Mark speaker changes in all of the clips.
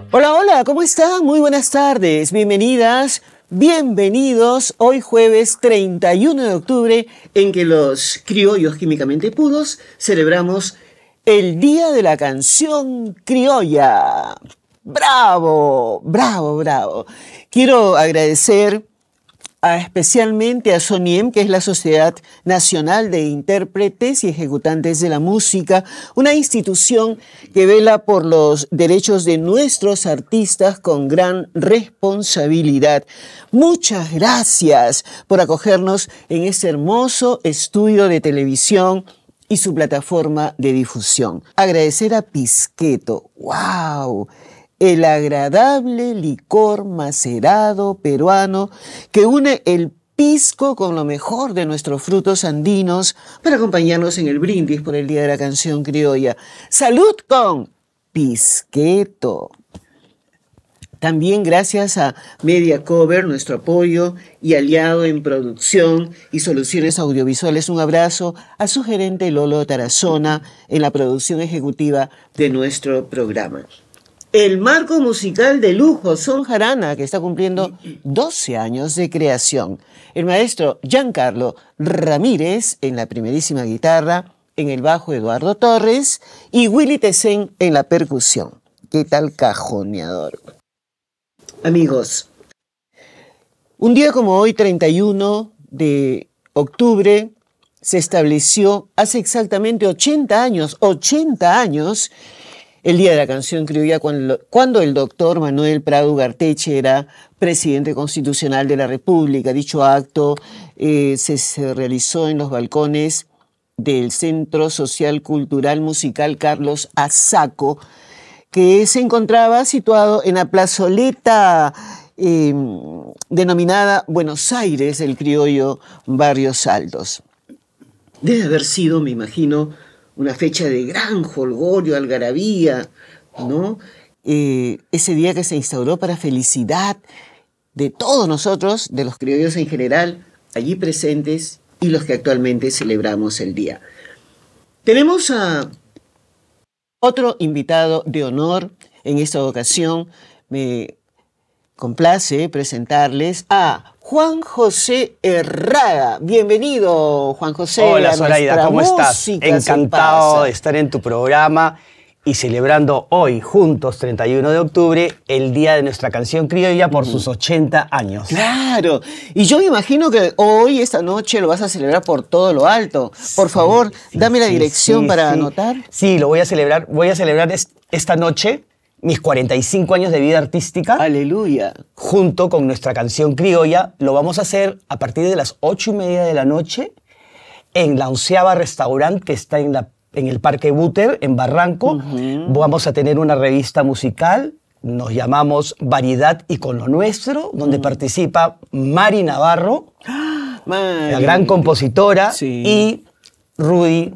Speaker 1: Hola, hola, ¿cómo están? Muy buenas tardes, bienvenidas, bienvenidos. Hoy jueves 31 de octubre, en que los criollos químicamente puros celebramos el Día de la Canción Criolla. ¡Bravo! ¡Bravo, bravo! Quiero agradecer especialmente a SONIEM, que es la Sociedad Nacional de Intérpretes y Ejecutantes de la Música, una institución que vela por los derechos de nuestros artistas con gran responsabilidad. Muchas gracias por acogernos en este hermoso estudio de televisión y su plataforma de difusión. Agradecer a Pisqueto. ¡Wow! El agradable licor macerado peruano que une el pisco con lo mejor de nuestros frutos andinos para acompañarnos en el brindis por el Día de la Canción Criolla. ¡Salud con Pisqueto! También gracias a Media Cover, nuestro apoyo y aliado en producción y soluciones audiovisuales. Un abrazo a su gerente Lolo Tarazona en la producción ejecutiva de nuestro programa. El marco musical de lujo, Son Jarana, que está cumpliendo 12 años de creación. El maestro Giancarlo Ramírez en la primerísima guitarra, en el bajo Eduardo Torres y Willy Tecén en la percusión. ¿Qué tal cajoneador? Amigos, un día como hoy, 31 de octubre, se estableció hace exactamente 80 años, el Día de la Canción Criolla, cuando el doctor Manuel Prado Ugarteche era presidente constitucional de la República. Dicho acto se realizó en los balcones del Centro Social Cultural Musical Carlos Azaco, que se encontraba situado en la plazoleta denominada Buenos Aires, el criollo Barrios Altos. Debe haber sido, me imagino, una fecha de gran jolgorio, algarabía, ¿no? Ese día que se instauró para felicidad de todos nosotros, de los criollos en general, allí presentes y los que actualmente celebramos el día. Tenemos a otro invitado de honor en esta ocasión. Me complace presentarles a Juan José Herrada. Bienvenido, Juan José.
Speaker 2: Hola, Zoraida, ¿cómo estás? Encantado de estar en tu programa y celebrando hoy, juntos, 31 de octubre, el Día de nuestra Canción Criolla por sus 80 años.
Speaker 1: Claro, y yo me imagino que hoy, esta noche, lo vas a celebrar por todo lo alto. Por favor, dame la dirección para anotar.
Speaker 2: Sí, lo voy a celebrar. Voy a celebrar esta noche mis 45 años de vida artística.
Speaker 1: ¡Aleluya!
Speaker 2: Junto con nuestra canción criolla. Lo vamos a hacer a partir de las 8:30 de la noche en la 11ª Restaurant, que está en el Parque Búter, en Barranco. Vamos a tener una revista musical. Nos llamamos Variedad y con lo Nuestro, donde participa Mari Navarro, la gran compositora, y Rudy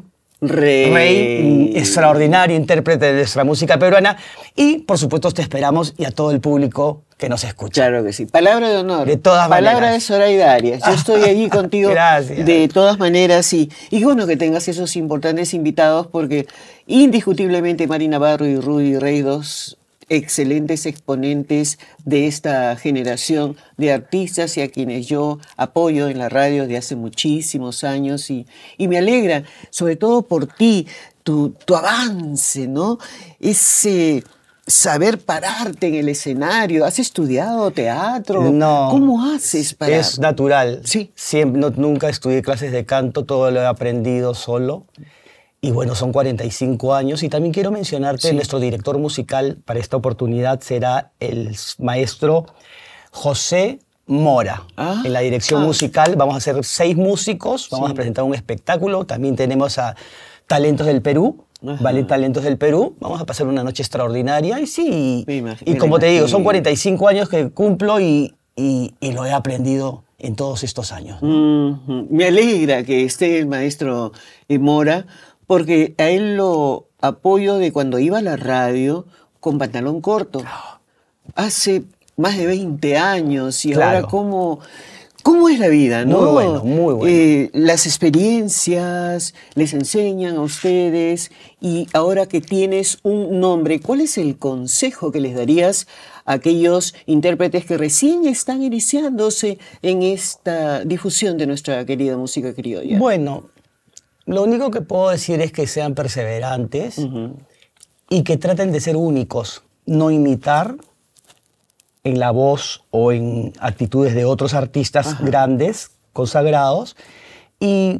Speaker 2: Rey, extraordinario intérprete de nuestra música peruana. Y, por supuesto, te esperamos y a todo el público que nos escucha.
Speaker 1: Claro que sí. Palabra de honor.
Speaker 2: De todas maneras.
Speaker 1: Palabra de Zoraida Arias. Yo estoy allí contigo.
Speaker 2: Gracias.
Speaker 1: De todas maneras, y bueno que tengas esos importantes invitados, porque indiscutiblemente Mari Navarro y Rudy Rey, dos excelentes exponentes de esta generación de artistas y a quienes yo apoyo en la radio de hace muchísimos años y me alegra, sobre todo por ti, tu avance, ¿no? Ese saber pararte en el escenario. ¿Has estudiado teatro?
Speaker 2: No.
Speaker 1: ¿Cómo haces para...?
Speaker 2: Es natural.
Speaker 1: Sí.
Speaker 2: Nunca estudié clases de canto, todo lo he aprendido solo. Y bueno, son 45 años. Y también quiero mencionarte, nuestro director musical para esta oportunidad será el maestro José Mora. En la dirección musical vamos a ser 6 músicos, vamos a presentar un espectáculo. También tenemos a Talentos del Perú, Ballet Talentos del Perú. Vamos a pasar una noche extraordinaria. Y sí, y como te digo, son 45 años que cumplo y lo he aprendido en todos estos años.
Speaker 1: Me alegra que esté el maestro Mora, porque a él lo apoyo de cuando iba a la radio con pantalón corto. Hace más de 20 años y ahora cómo ¿Cómo es la vida, no?
Speaker 2: Muy bueno, muy bueno.
Speaker 1: Las experiencias les enseñan a ustedes y ahora que tienes un nombre, ¿cuál es el consejo que les darías a aquellos intérpretes que recién están iniciándose en esta difusión de nuestra querida música criolla?
Speaker 2: Bueno, lo único que puedo decir es que sean perseverantes y que traten de ser únicos, no imitar en la voz o en actitudes de otros artistas grandes, consagrados, y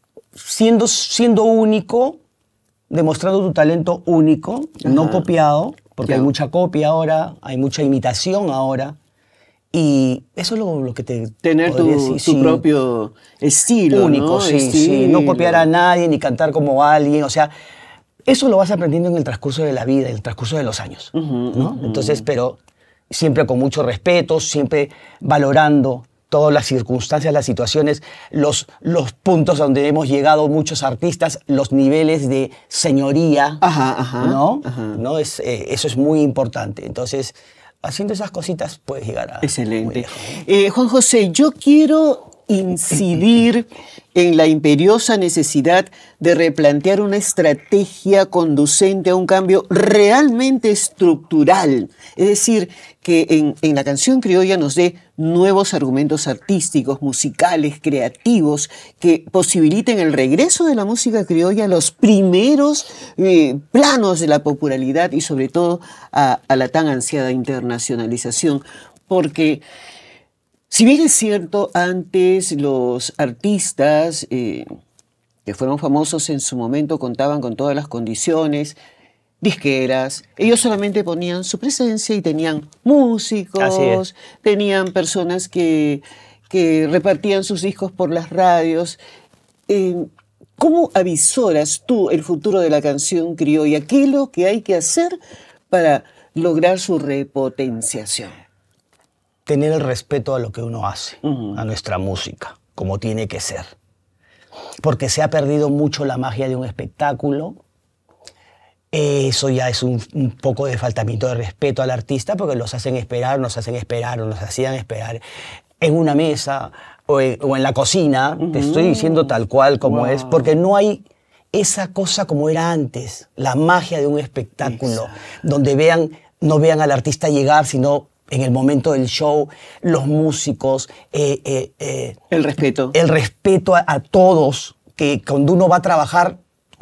Speaker 2: siendo único, demostrando tu talento único, no copiado, porque hay mucha copia ahora, hay mucha imitación ahora, y eso es lo que te
Speaker 1: tener
Speaker 2: podría
Speaker 1: tu
Speaker 2: decir,
Speaker 1: propio estilo,
Speaker 2: único,
Speaker 1: ¿no?
Speaker 2: sí, sí, no copiar a nadie ni cantar como alguien, o sea, eso lo vas aprendiendo en el transcurso de la vida, en el transcurso de los años, ¿no? Entonces, pero siempre con mucho respeto, siempre valorando todas las circunstancias, las situaciones, los puntos donde hemos llegado muchos artistas, los niveles de señoría, ¿no? ¿No? Eso es muy importante. Entonces, haciendo esas cositas puedes llegar a...
Speaker 1: Excelente. Juan José, yo quiero incidir en la imperiosa necesidad de replantear una estrategia conducente a un cambio realmente estructural. Es decir, que en la canción criolla nos dé nuevos argumentos artísticos, musicales, creativos, que posibiliten el regreso de la música criolla a los primeros planos de la popularidad y sobre todo a la tan ansiada internacionalización. Porque si bien es cierto, antes los artistas que fueron famosos en su momento contaban con todas las condiciones, disqueras, ellos solamente ponían su presencia y tenían músicos, tenían personas que repartían sus discos por las radios. ¿Cómo avisoras tú el futuro de la canción criolla? ¿Qué es lo que hay que hacer para lograr su repotenciación?
Speaker 2: Tener el respeto a lo que uno hace, a nuestra música, como tiene que ser. Porque se ha perdido mucho la magia de un espectáculo. Eso ya es un poco de faltamiento de respeto al artista, porque los hacen esperar, nos hacían esperar en una mesa o en la cocina. Te estoy diciendo tal cual como es, porque no hay esa cosa como era antes, la magia de un espectáculo, donde no vean al artista llegar, sino en el momento del show, los músicos,
Speaker 1: el respeto.
Speaker 2: El respeto a todos, que cuando uno va a trabajar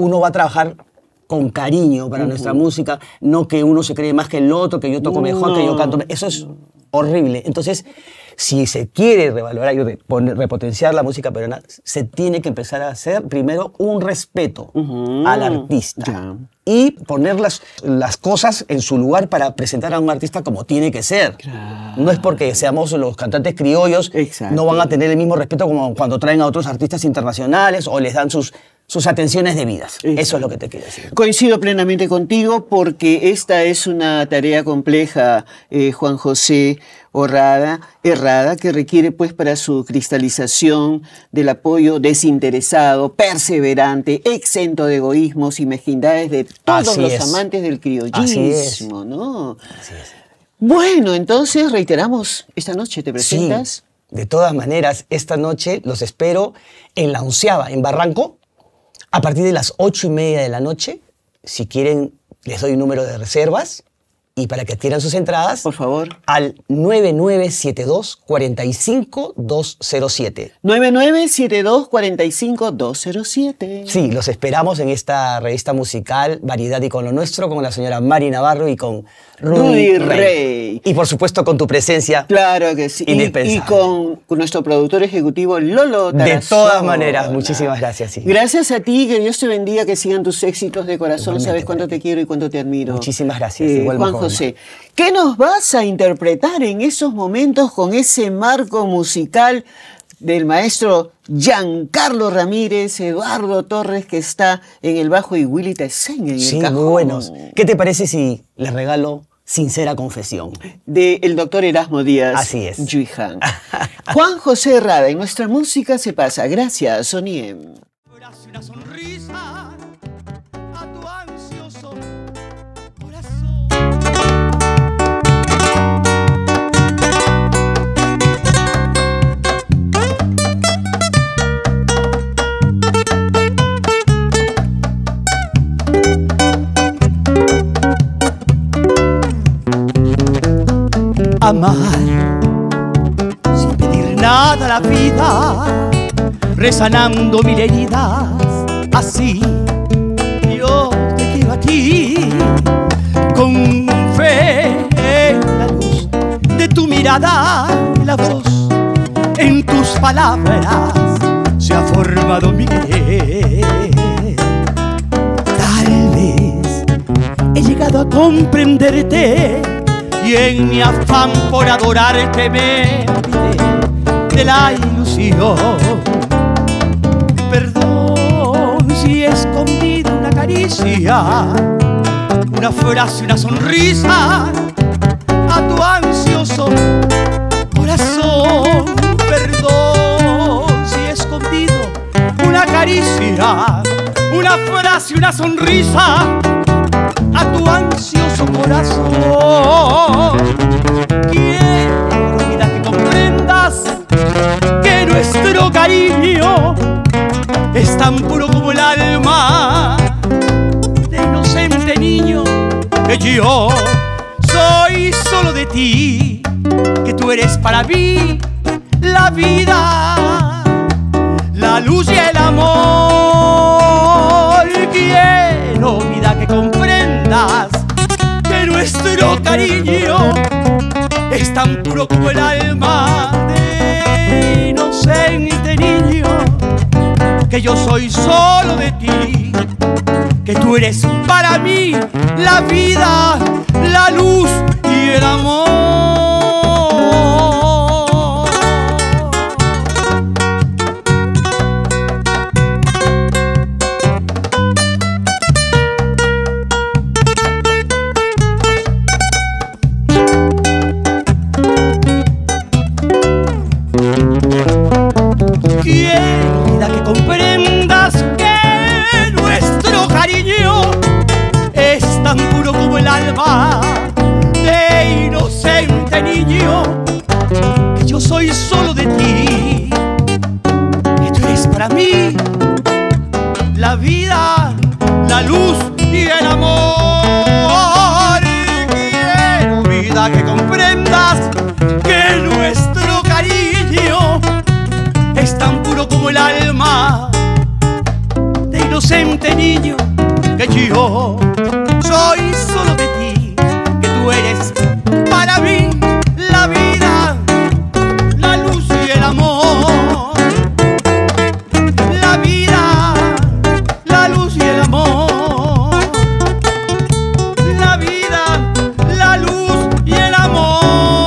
Speaker 2: con cariño para nuestra música, no que uno se cree más que el otro, que yo toco mejor, que yo canto. Eso es horrible. Entonces, si se quiere revalorar y repotenciar la música peruana, se tiene que empezar a hacer primero un respeto al artista. Y poner las cosas en su lugar para presentar a un artista como tiene que ser. No es porque seamos los cantantes criollos, no van a tener el mismo respeto como cuando traen a otros artistas internacionales o les dan sus atenciones debidas. Eso es lo que te quiero decir.
Speaker 1: Coincido plenamente contigo porque esta es una tarea compleja, Juan José Herrada, que requiere pues para su cristalización del apoyo desinteresado, perseverante, exento de egoísmos y mezquindades de todos los amantes del criollismo, ¿no?
Speaker 2: Así es.
Speaker 1: Bueno, entonces reiteramos, esta noche te presentas.
Speaker 2: Sí, de todas maneras, esta noche los espero en la 11ª, en Barranco, a partir de las 8:30 de la noche. Si quieren, les doy un número de reservas y para que adquieran sus entradas,
Speaker 1: por favor,
Speaker 2: al 9972-45207.
Speaker 1: 9972-45207.
Speaker 2: Sí, los esperamos en esta revista musical Variedad y con lo Nuestro, con la señora Mari Navarro y con Rudy Rey. Y por supuesto con tu presencia.
Speaker 1: Claro que sí. Y con nuestro productor ejecutivo Lolo Tarazona.
Speaker 2: De todas maneras, muchísimas gracias. Sí.
Speaker 1: Gracias a ti, que Dios te bendiga, que sigan tus éxitos de corazón. Sabes cuánto te quiero y cuánto te admiro.
Speaker 2: Muchísimas gracias.
Speaker 1: Juan José, ¿qué nos vas a interpretar en esos momentos con ese marco musical del maestro Giancarlo Ramírez, Eduardo Torres, que está en el bajo, y Willy Tesén en el cajón?
Speaker 2: Muy buenos. ¿Qué te parece si les regalo Sincera Confesión?
Speaker 1: Del doctor Erasmo Díaz.
Speaker 2: Así es.
Speaker 1: Yuiján. Juan José Herrada, en nuestra música se pasa. Gracias, Soniem.
Speaker 3: Una sonrisa a tu ansioso corazón. amar sin pedir nada a la vida, resanando mil heridas. Así yo te quiero a ti, con fe en la luz de tu mirada, la voz en tus palabras se ha formado mi querer. Tal vez he llegado a comprenderte y en mi afán por adorarte me olvidé de la ilusión. Perdón si he escondido una caricia, una frase, una sonrisa a tu ansioso corazón. Perdón si he escondido una caricia, una frase, una sonrisa a tu ansioso corazón. Quiero, vida, que comprendas que nuestro cariño es tan puro como el alma de inocente niño, que yo soy solo de ti, que tú eres para mí la vida, la luz y el amor. Quiero, vida, que comprendas que nuestro cariño es tan puro como el alma de inocente niño, que yo soy solo de ti, que tú eres para mí la vida, la luz y el amor. Quiero, vida, que comprendas que nuestro cariño es tan puro como el alma de inocente niño, que yo soy solo de ti, que tú eres para mí la vida, la luz y el amor. Quiero, vida, que comprendas que nuestro cariño es tan puro como el alma de inocente niño, que yo soy solo de ti, que tú eres para mí la vida, la luz y el amor. La vida, la luz y el amor. La vida, la luz y el amor.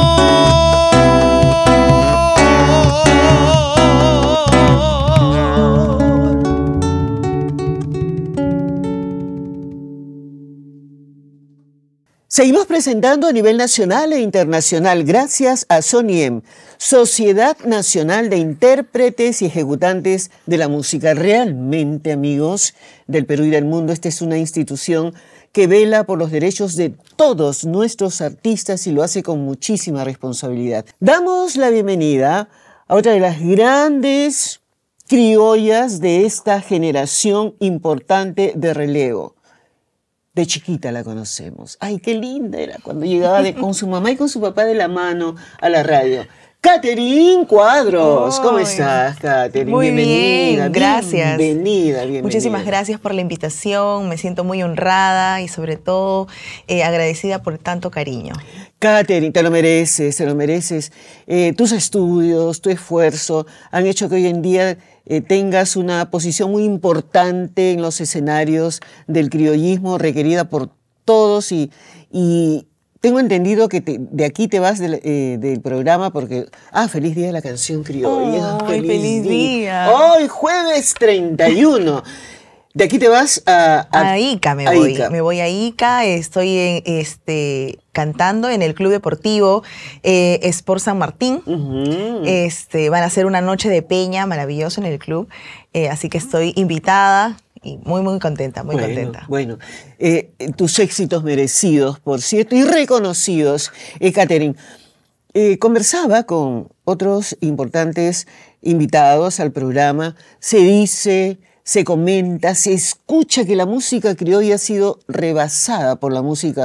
Speaker 1: Seguimos presentando a nivel nacional e internacional gracias a SONIEM, Sociedad Nacional de Intérpretes y Ejecutantes de la Música. Realmente, amigos del Perú y del mundo, esta es una institución que vela por los derechos de todos nuestros artistas y lo hace con muchísima responsabilidad. Damos la bienvenida a otra de las grandes criollas de esta generación importante de relevo. De chiquita la conocemos. ¡Ay, qué linda era cuando llegaba con su mamá y con su papá de la mano a la radio! Catherine Cuadros. ¿Cómo estás, Catherine?
Speaker 4: Muy
Speaker 1: bienvenida.
Speaker 4: bien, gracias.
Speaker 1: Bienvenida.
Speaker 4: Muchísimas gracias por la invitación. Me siento muy honrada y sobre todo agradecida por tanto cariño.
Speaker 1: Catherine, te lo mereces, te lo mereces. Tus estudios, tu esfuerzo han hecho que hoy en día tengas una posición muy importante en los escenarios del criollismo, requerida por todos y tengo entendido que de aquí te vas del programa porque... ¡Feliz Día de la Canción Criolla!
Speaker 4: ¡Ay, feliz día!
Speaker 1: Hoy, jueves 31. De aquí te vas
Speaker 4: a Ica me voy.
Speaker 1: Ica.
Speaker 4: Me voy a Ica, estoy cantando en el Club Deportivo Sport San Martín. Van a hacer una noche de peña maravillosa en el club, así que estoy invitada y muy, muy contenta, muy contenta.
Speaker 1: Bueno, tus éxitos merecidos, por cierto, y reconocidos, Catherine. Conversaba con otros importantes invitados al programa, se dice... Se comenta, se escucha que la música criolla ha sido rebasada por la música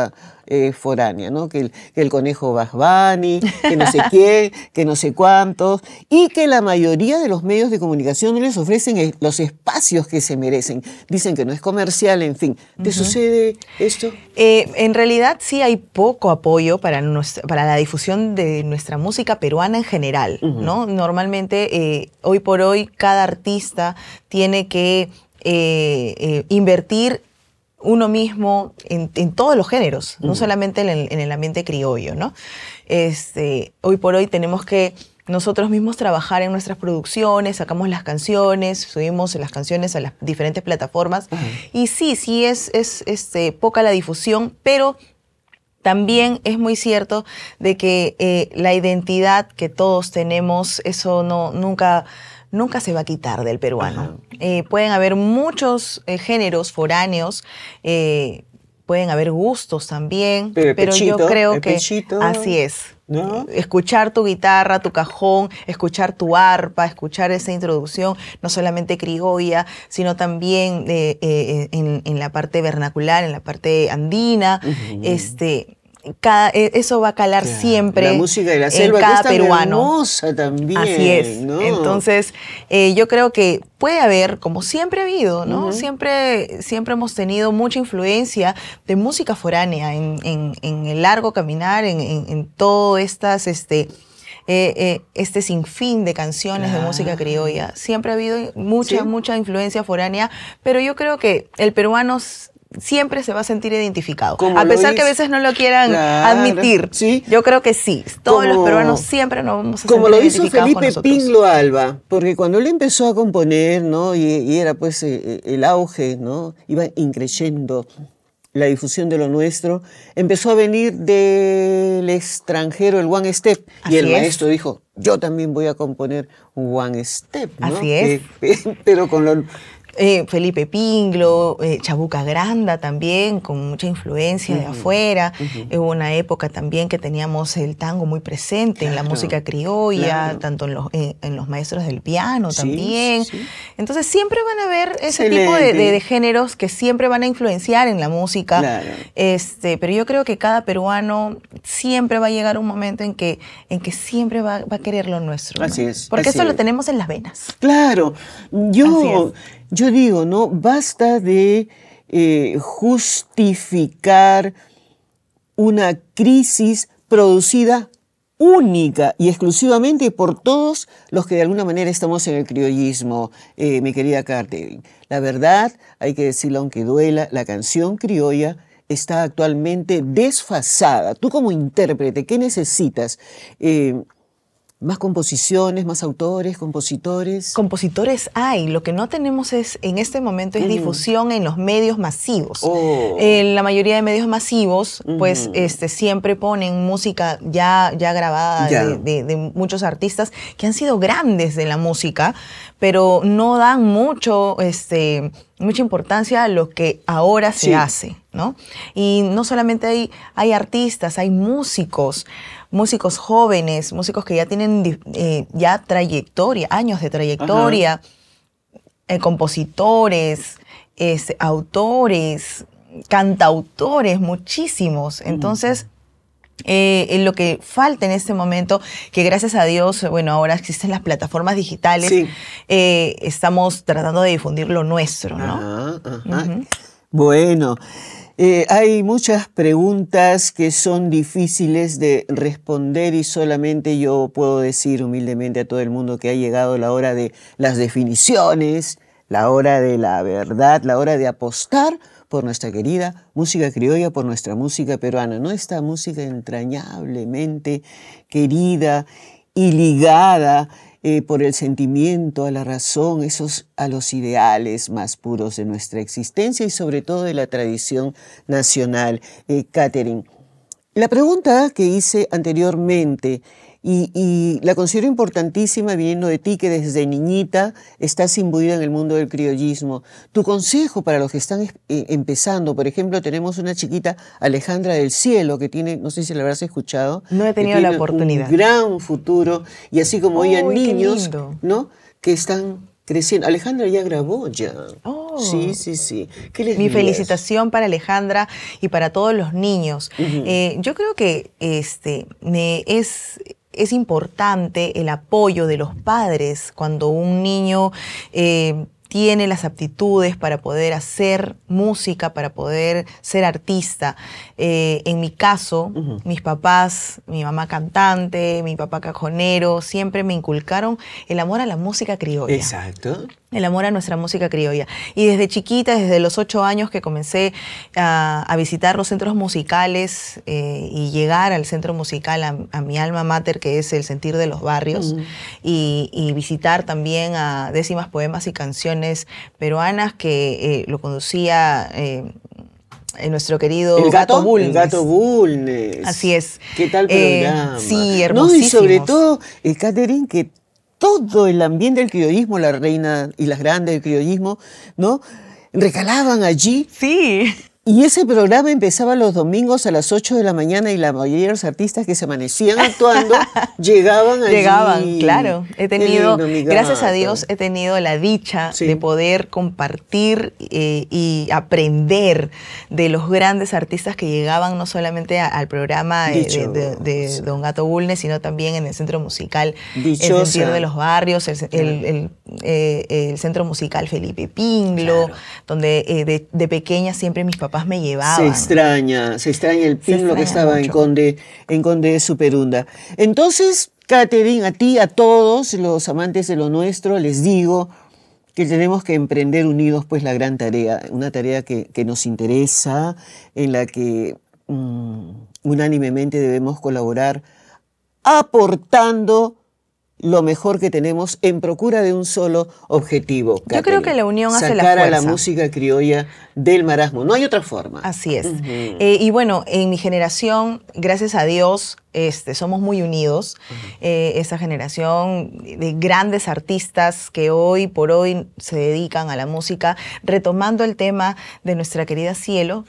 Speaker 1: foránea, ¿no? Que el conejo Bugs Bunny, que no sé quién, que no sé cuántos, y que la mayoría de los medios de comunicación no les ofrecen los espacios que se merecen. Dicen que no es comercial, en fin. ¿Te sucede esto?
Speaker 4: En realidad sí hay poco apoyo para la difusión de nuestra música peruana en general, ¿no? Normalmente, hoy por hoy, cada artista tiene que invertir uno mismo en todos los géneros, no solamente en el ambiente criollo, ¿no? Hoy por hoy tenemos que nosotros mismos trabajar en nuestras producciones, sacamos las canciones, subimos las canciones a las diferentes plataformas. Y sí es poca la difusión, pero también es muy cierto de que la identidad que todos tenemos, eso nunca se va a quitar del peruano. Pueden haber muchos géneros foráneos, pueden haber gustos también, pero yo creo que así es. ¿No? Escuchar tu guitarra, tu cajón, escuchar tu arpa, escuchar esa introducción, no solamente criolla, sino también en la parte vernacular, en la parte andina, eso va a calar siempre
Speaker 1: la música de la selva,
Speaker 4: en cada
Speaker 1: que es tan
Speaker 4: peruano.
Speaker 1: Hermosa también.
Speaker 4: Así es.
Speaker 1: ¿No?
Speaker 4: Entonces, yo creo que puede haber, como siempre ha habido, ¿no? Siempre hemos tenido mucha influencia de música foránea en el largo caminar, en todo estas sinfín de canciones de música criolla. Siempre ha habido mucha influencia foránea, pero yo creo que el peruano siempre se va a sentir identificado. A pesar que a veces no lo quieran admitir. ¿Sí? Yo creo que sí. Todos los peruanos siempre nos vamos a sentir identificados con nosotros.
Speaker 1: Como lo hizo Felipe Pinglo Alba, porque cuando él empezó a componer, ¿no? y era pues el auge, ¿no? Iba increciendo la difusión de lo nuestro, empezó a venir del extranjero el one step. Y el maestro dijo, yo también voy a componer un one step, ¿no?
Speaker 4: Así es.
Speaker 1: Pero con lo...
Speaker 4: Felipe Pinglo, Chabuca Granda también, con mucha influencia de afuera. Hubo una época también que teníamos el tango muy presente en la música criolla, tanto en los maestros del piano también. Sí. Entonces siempre van a haber ese tipo de géneros que siempre van a influenciar en la música. Pero yo creo que cada peruano siempre va a llegar un momento en que siempre va a querer lo nuestro.
Speaker 1: Así es.
Speaker 4: Porque eso lo tenemos en las venas.
Speaker 1: Claro. Yo digo, ¿no? Basta de justificar una crisis producida única y exclusivamente por todos los que de alguna manera estamos en el criollismo, mi querida Catherine. La verdad, hay que decirlo aunque duela, la canción criolla está actualmente desfasada. Tú como intérprete, ¿qué necesitas? ¿Más composiciones, más autores, compositores?
Speaker 4: Compositores hay. Lo que no tenemos en este momento es difusión en los medios masivos. La mayoría de medios masivos, pues, siempre ponen música ya grabada de muchos artistas que han sido grandes de la música, pero no dan mucha importancia a lo que ahora se hace, ¿no? Y no solamente hay artistas, hay músicos jóvenes, músicos que ya tienen trayectoria, años de trayectoria, compositores, autores, cantautores, muchísimos. Entonces, lo que falta en este momento, que gracias a Dios, bueno, ahora existen las plataformas digitales, estamos tratando de difundir lo nuestro, ¿no?
Speaker 1: Bueno, hay muchas preguntas que son difíciles de responder y solamente yo puedo decir humildemente a todo el mundo que ha llegado la hora de las definiciones, la hora de la verdad, la hora de apostar por nuestra querida música criolla, por nuestra música peruana, ¿no? Esta música entrañablemente querida y ligada por el sentimiento, a la razón, a los ideales más puros de nuestra existencia y sobre todo de la tradición nacional. Catherine, la pregunta que hice anteriormente y la considero importantísima viniendo de ti que desde niñita estás imbuida en el mundo del criollismo. Tu consejo para los que están empezando, por ejemplo, tenemos una chiquita, Alejandra del Cielo, que tiene, no sé si la habrás escuchado.
Speaker 4: No he tenido la oportunidad.
Speaker 1: Un gran futuro y así como hay niños, ¿no? Que están creciendo. Alejandra ya grabó ya.
Speaker 4: Oh.
Speaker 1: Sí, sí, sí. ¿Qué les
Speaker 4: Mi
Speaker 1: dirías?
Speaker 4: felicitación para Alejandra y para todos los niños. Yo creo que es importante el apoyo de los padres cuando un niño tiene las aptitudes para poder hacer música, para poder ser artista. En mi caso, mis papás, mi mamá cantante, mi papá cajonero, siempre me inculcaron el amor a la música criolla.
Speaker 1: Exacto.
Speaker 4: El amor a nuestra música criolla. Y desde chiquita, desde los 8 años que comencé a visitar los centros musicales y llegar al centro musical, a mi alma mater, que es el Sentir de los Barrios, y visitar también a Décimas Poemas y Canciones Peruanas, que lo conducía nuestro querido Gato Bulnes.
Speaker 1: El Gato Bulnes.
Speaker 4: Así es.
Speaker 1: ¿Qué tal programa?
Speaker 4: Sí, hermosísimos.
Speaker 1: No, y sobre todo, Catherine, que todo el ambiente del criollismo, la reina y las grandes del criollismo, ¿no? Recalaban allí.
Speaker 4: Sí.
Speaker 1: Y ese programa empezaba los domingos a las 8 de la mañana y la mayoría de los artistas que se amanecían actuando llegaban allí.
Speaker 4: Llegaban, claro. He tenido,
Speaker 1: Qué lindo,
Speaker 4: gracias a Dios, he tenido la dicha de poder compartir y aprender de los grandes artistas que llegaban no solamente al programa de Don Gato Bulnes, sino también en el centro musical El Sentir de los Barrios, el centro musical Felipe Pinglo, donde de pequeña siempre mis papás me llevaban.
Speaker 1: Se extraña el Pinglo que estaba
Speaker 4: mucho.
Speaker 1: en Conde de Superunda. Entonces, Catherine, a ti, a todos los amantes de lo nuestro, les digo que tenemos que emprender unidos pues la gran tarea, una tarea que nos interesa, en la que unánimemente debemos colaborar aportando lo mejor que tenemos en procura de un solo objetivo.
Speaker 4: Yo creo que la unión hace la
Speaker 1: fuerza. Sacar a la música criolla del marasmo. No hay otra forma.
Speaker 4: Así es. Y bueno, en mi generación, gracias a Dios, somos muy unidos. Esa generación de grandes artistas que hoy por hoy se dedican a la música. Retomando el tema de nuestra querida Cielo,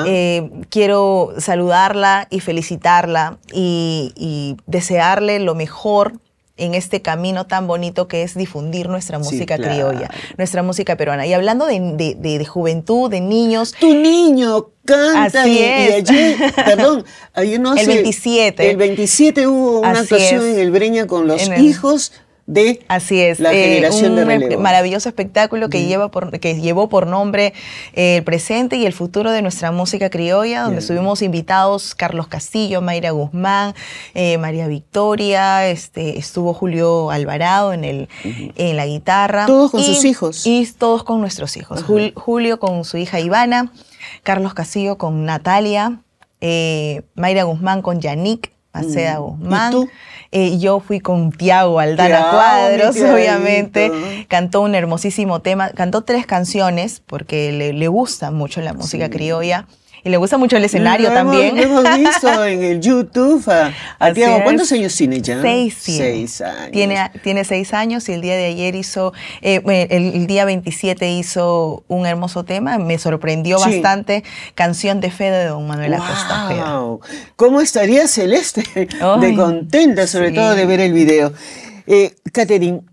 Speaker 4: quiero saludarla y felicitarla y desearle lo mejor en este camino tan bonito que es difundir nuestra música criolla, nuestra música peruana. Y hablando de juventud, de niños...
Speaker 1: ¡Tu niño canta!
Speaker 4: Así es.
Speaker 1: Y ayer, perdón, ayer no sé...
Speaker 4: El 27.
Speaker 1: El 27 hubo una actuación en el Breña con los hijos de
Speaker 4: Así es,
Speaker 1: la generación de relevo.
Speaker 4: Un maravilloso espectáculo que llevó por nombre el presente y el futuro de nuestra música criolla, donde estuvimos invitados Carlos Castillo, Mayra Guzmán, María Victoria, estuvo Julio Alvarado en la guitarra.
Speaker 1: Todos con sus hijos.
Speaker 4: Y todos con nuestros hijos. Julio con su hija Ivana, Carlos Castillo con Natalia, Mayra Guzmán con Yannick Maceda Guzmán.
Speaker 1: ¿Y tú?
Speaker 4: Yo fui con Tiago Aldana Cuadros, obviamente. Cantó un hermosísimo tema. Cantó 3 canciones porque le gusta mucho la música criolla. Y le gusta mucho el escenario también.
Speaker 1: Lo hemos visto en el YouTube a Tiago. ¿Cuántos años tiene ya?
Speaker 4: 6
Speaker 1: años.
Speaker 4: Tiene 6 años y el día de ayer hizo, el día 27 hizo un hermoso tema. Me sorprendió bastante. Canción de Fe de Don Manuel Acosta Ojeda.
Speaker 1: ¿Cómo estaría Celeste de contenta, sobre todo de ver el video? Catherine,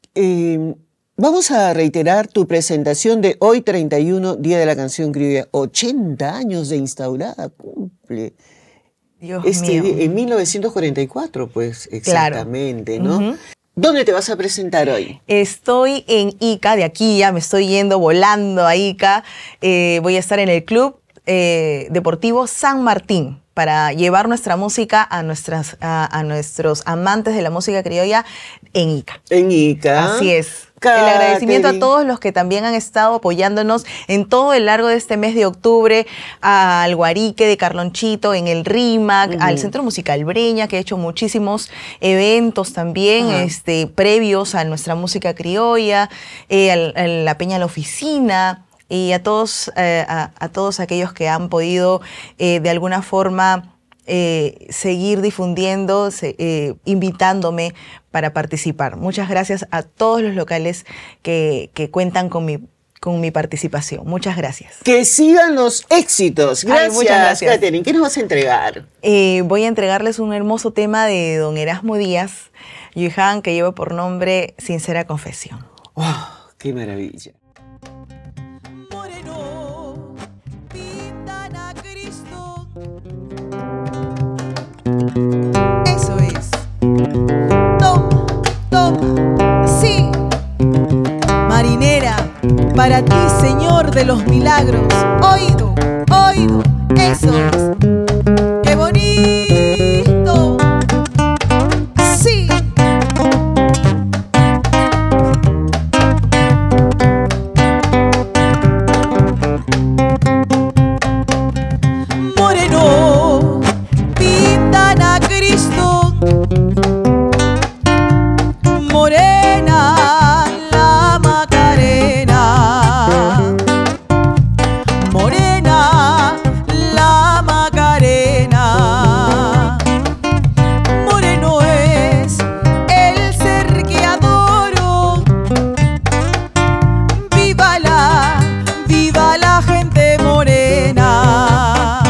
Speaker 1: vamos a reiterar tu presentación de hoy, 31, Día de la Canción Criolla. 80 años de instaurada, cumple.
Speaker 4: Dios mío.
Speaker 1: En 1944, pues, exactamente,
Speaker 4: claro.
Speaker 1: ¿no? ¿Dónde te vas a presentar hoy?
Speaker 4: Estoy en Ica, de aquí ya me estoy yendo volando a Ica. Voy a estar en el Club Deportivo San Martín para llevar nuestra música a nuestros amantes de la música criolla en Ica.
Speaker 1: En Ica.
Speaker 4: Así es. El agradecimiento a todos los que también han estado apoyándonos en todo el largo de este mes de octubre, al Guarique de Carlonchito, en el RIMAC, al Centro Musical Breña, que ha hecho muchísimos eventos también previos a nuestra música criolla, a la Peña La Oficina, y a todos aquellos que han podido de alguna forma seguir difundiendo, invitándome para participar. Muchas gracias a todos los locales que cuentan con mi participación. Muchas gracias.
Speaker 1: Que sigan los éxitos. Gracias,
Speaker 4: muchas gracias.
Speaker 1: Catherine. ¿Qué nos vas a entregar?
Speaker 4: Voy a entregarles un hermoso tema de don Erasmo Díaz, Yuhan, que lleva por nombre Sincera Confesión.
Speaker 1: Oh. Qué maravilla.
Speaker 4: Moreno, pintan a Cristo. Eso es. Toma, toma, sí. Marinera, para ti, Señor de los milagros. Oído, oído, eso es. ¡Qué bonito! Sí. Moreno, pintan a Cristo. Morena, la Macarena. Morena, la Macarena. Moreno es el ser que adoro. Viva la gente morena.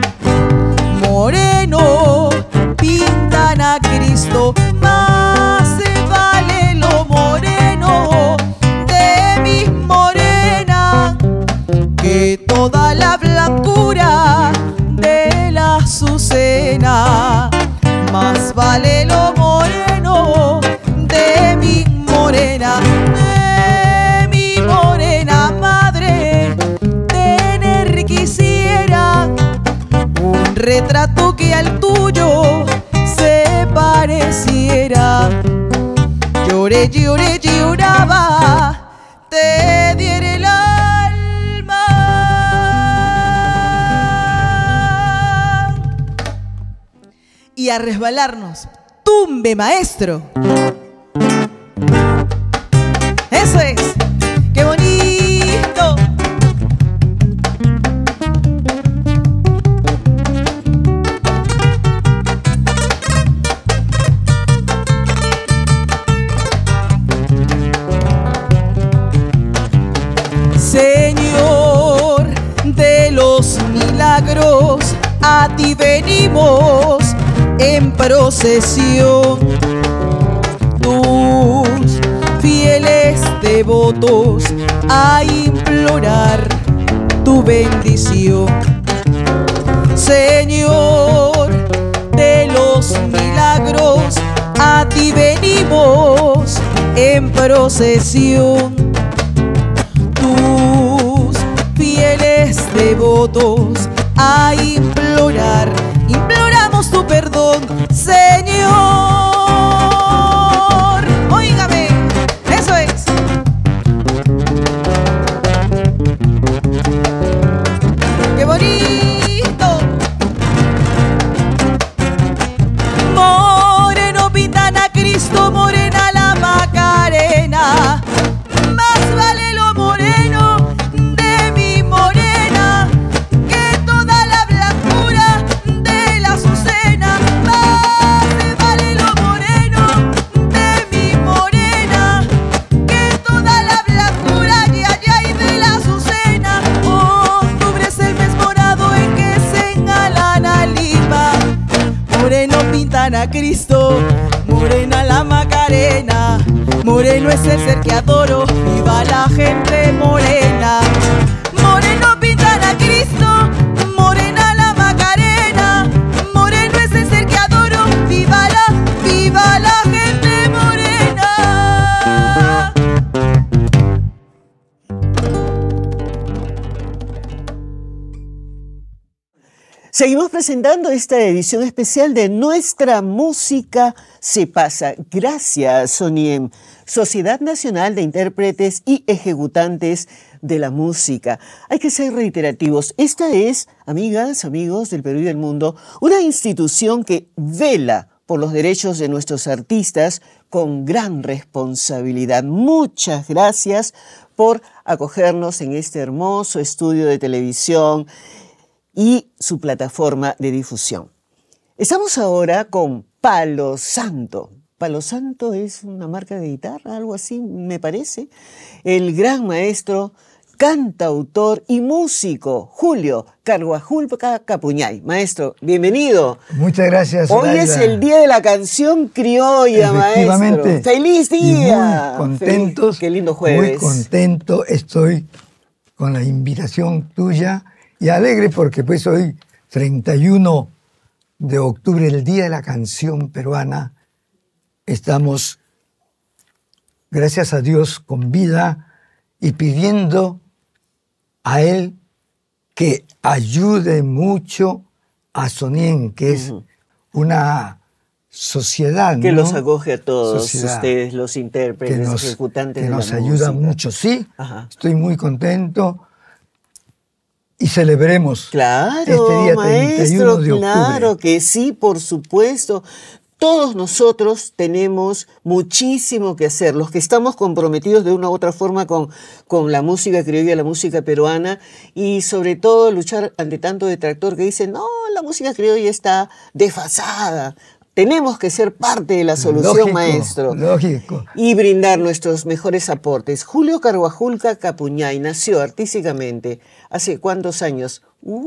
Speaker 4: Moreno, pintan a Cristo. Más se vale lo moreno de mi morena que toda la blancura de la azucena. Más vale lo moreno de mi morena, madre. Tener quisiera un retrato que al tuyo se pareciera. Lloré, lloré, lloraba, te diera el alma. Y a resbalarnos, tumbe maestro. Eso es, qué bonito. Señor de los milagros, a ti venimos en procesión. Tus fieles devotos a implorar tu bendición. Señor de los milagros, a ti venimos en procesión. Tus fieles devotos a implorar, imploramos tu perdón, Señor. Óigame, eso es. ¡Qué bonito! Moreno, pintan a Cristo, morena la Macarena. Más vale lo moreno de mi morena que toda la blancura de la azucena. Más vale lo moreno de mi morena que toda la blancura y de la azucena. Octubre es el mes morado en que se engalana Lima. Moreno, pintan a Cristo, morena la Macarena. Moreno es el ser que adoro, viva la gente morena. Moreno, pintan a Cristo, morena la Macarena. Moreno es el ser que adoro, viva la gente morena.
Speaker 1: Seguimos presentando esta edición especial de Nuestra Música se pasa. Gracias, SONIEM, Sociedad Nacional de Intérpretes y Ejecutantes de la Música. Hay que ser reiterativos. Esta es, amigas, amigos del Perú y del mundo, una institución que vela por los derechos de nuestros artistas con gran responsabilidad. Muchas gracias por acogernos en este hermoso estudio de televisión y su plataforma de difusión. Estamos ahora con Palo Santo. Palo Santo es una marca de guitarra, algo así, me parece. El gran maestro cantautor y músico, Julio Carhuajulca Capuñay. Maestro, bienvenido.
Speaker 5: Muchas gracias.
Speaker 1: Hoy es el Día de la Canción Criolla, maestro. ¡Feliz día!
Speaker 5: Y muy contentos.
Speaker 1: Qué lindo jueves.
Speaker 5: Muy contento estoy con la invitación tuya y alegre porque pues hoy, 31 de octubre, el Día de la Canción Peruana, estamos, gracias a Dios, con vida y pidiendo a Él que ayude mucho a SONIEM, que es una sociedad,
Speaker 1: que
Speaker 5: ¿no?
Speaker 1: los acoge a todos
Speaker 5: Sociedad,
Speaker 1: ustedes, los intérpretes, ejecutantes de la música.
Speaker 5: Que nos ayuda mucho, sí.
Speaker 1: Ajá.
Speaker 5: Estoy muy contento. Y celebremos
Speaker 1: Claro,
Speaker 5: este día 31
Speaker 1: maestro,
Speaker 5: de octubre.
Speaker 1: claro que sí, por supuesto. Todos nosotros tenemos muchísimo que hacer, los que estamos comprometidos de una u otra forma con la música criolla, la música peruana, y sobre todo luchar ante tanto detractor que dice, no, la música criolla está desfasada. Tenemos que ser parte de la solución,
Speaker 5: Lógico,
Speaker 1: maestro.
Speaker 5: lógico.
Speaker 1: Y brindar nuestros mejores aportes. Julio Carhuajulca Capuñay nació artísticamente. ¿Hace cuántos años?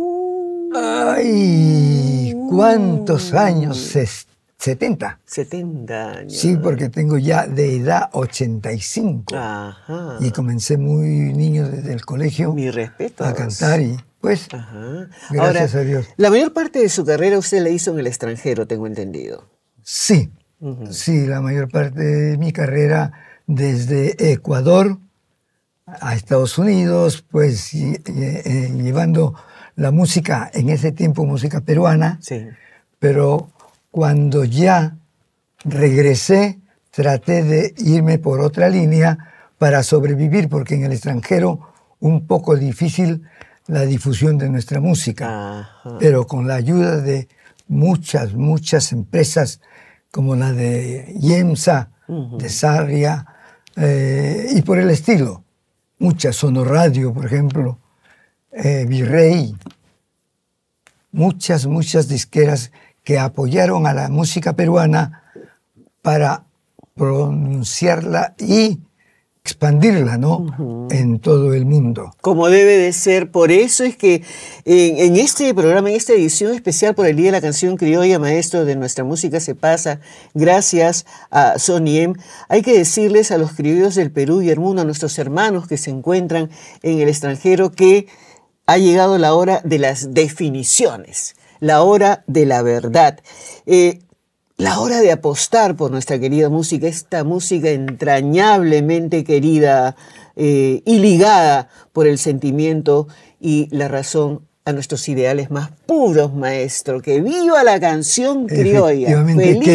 Speaker 5: ¡Ay! ¿Cuántos años? 70.
Speaker 1: 70 años.
Speaker 5: Sí, porque tengo ya de edad 85.
Speaker 1: Ajá.
Speaker 5: Y comencé muy niño desde el colegio
Speaker 1: Mi respeto.
Speaker 5: a cantar y pues,
Speaker 1: Ajá.
Speaker 5: gracias
Speaker 1: Ahora,
Speaker 5: a Dios.
Speaker 1: La mayor parte de su carrera usted la hizo en el extranjero, tengo entendido.
Speaker 5: Sí, sí, la mayor parte de mi carrera desde Ecuador a Estados Unidos, pues llevando la música, en ese tiempo música peruana,
Speaker 1: Sí.
Speaker 5: pero cuando ya regresé, traté de irme por otra línea para sobrevivir, porque en el extranjero un poco difícil la difusión de nuestra música.
Speaker 1: Ajá.
Speaker 5: Pero con la ayuda de muchas empresas, como la de IEMSA, de Sarria, y por el estilo. Muchas, Sonoradio, por ejemplo, Virrey, muchas disqueras que apoyaron a la música peruana para pronunciarla y expandirla, ¿no? En todo el mundo.
Speaker 1: Como debe de ser. Por eso es que en este programa, en esta edición especial por el Día de la Canción Criolla, maestro, de Nuestra Música se pasa, gracias a SONIEM, hay que decirles a los criollos del Perú y el mundo, a nuestros hermanos que se encuentran en el extranjero, que ha llegado la hora de las definiciones, la hora de la verdad. La hora de apostar por nuestra querida música, esta música entrañablemente querida y ligada por el sentimiento y la razón a nuestros ideales más puros, maestro. ¡Que viva la canción criolla!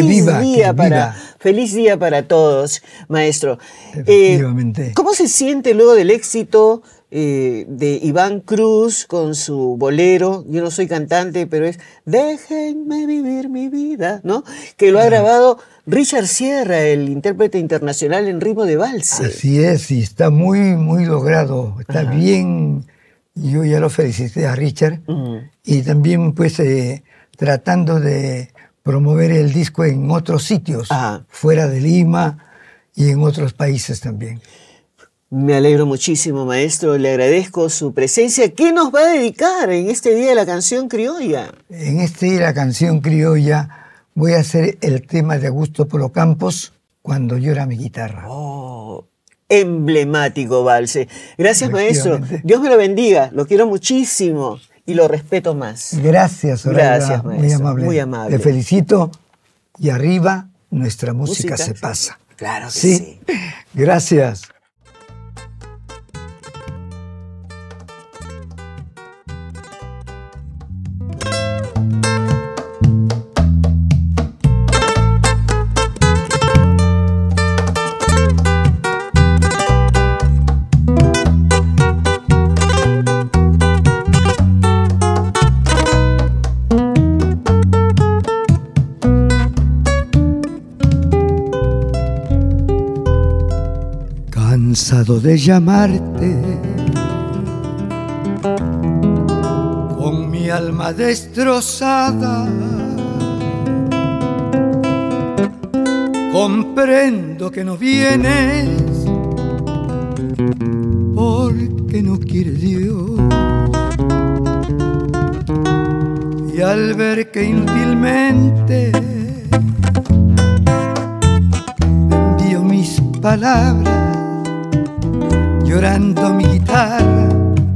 Speaker 1: Feliz día para todos, maestro.
Speaker 5: Efectivamente.
Speaker 1: ¿Cómo se siente luego del éxito de Iván Cruz con su bolero? Yo no soy cantante, pero es Déjenme vivir mi vida, ¿no? Que lo ha grabado Richard Sierra, el intérprete internacional en ritmo de valse.
Speaker 5: Así es, y está muy logrado, está bien. Yo ya lo felicité a Richard y también pues tratando de promover el disco en otros sitios, fuera de Lima y en otros países también.
Speaker 1: Me alegro muchísimo, maestro. Le agradezco su presencia. ¿Qué nos va a dedicar en este Día de la Canción Criolla?
Speaker 5: En este Día de la Canción Criolla voy a hacer el tema de Augusto Polo Campos, Cuando llora mi guitarra.
Speaker 1: Oh, emblemático valse. Gracias, maestro. Dios me lo bendiga. Lo quiero muchísimo y lo respeto más.
Speaker 5: Gracias, Zoraida.
Speaker 1: Gracias, maestro.
Speaker 5: Muy amable.
Speaker 1: Muy amable.
Speaker 5: Te felicito y arriba nuestra música se pasa.
Speaker 1: Claro que sí.
Speaker 5: Gracias. Cansado de llamarte, con mi alma destrozada, comprendo que no vienes por porque no quiere Dios. Y al ver que inútilmente envío mis palabras, llorando mi guitarra,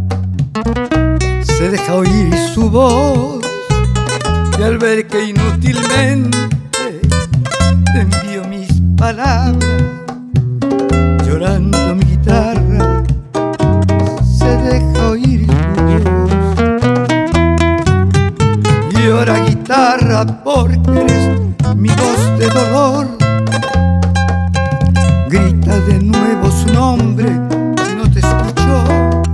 Speaker 5: se deja oír su voz. Y al ver que inútilmente envío mis palabras, llorando mi guitarra, se deja oír su voz. Llora guitarra porque eres mi voz de dolor. Grita de nuevo su nombre si no te escuchó.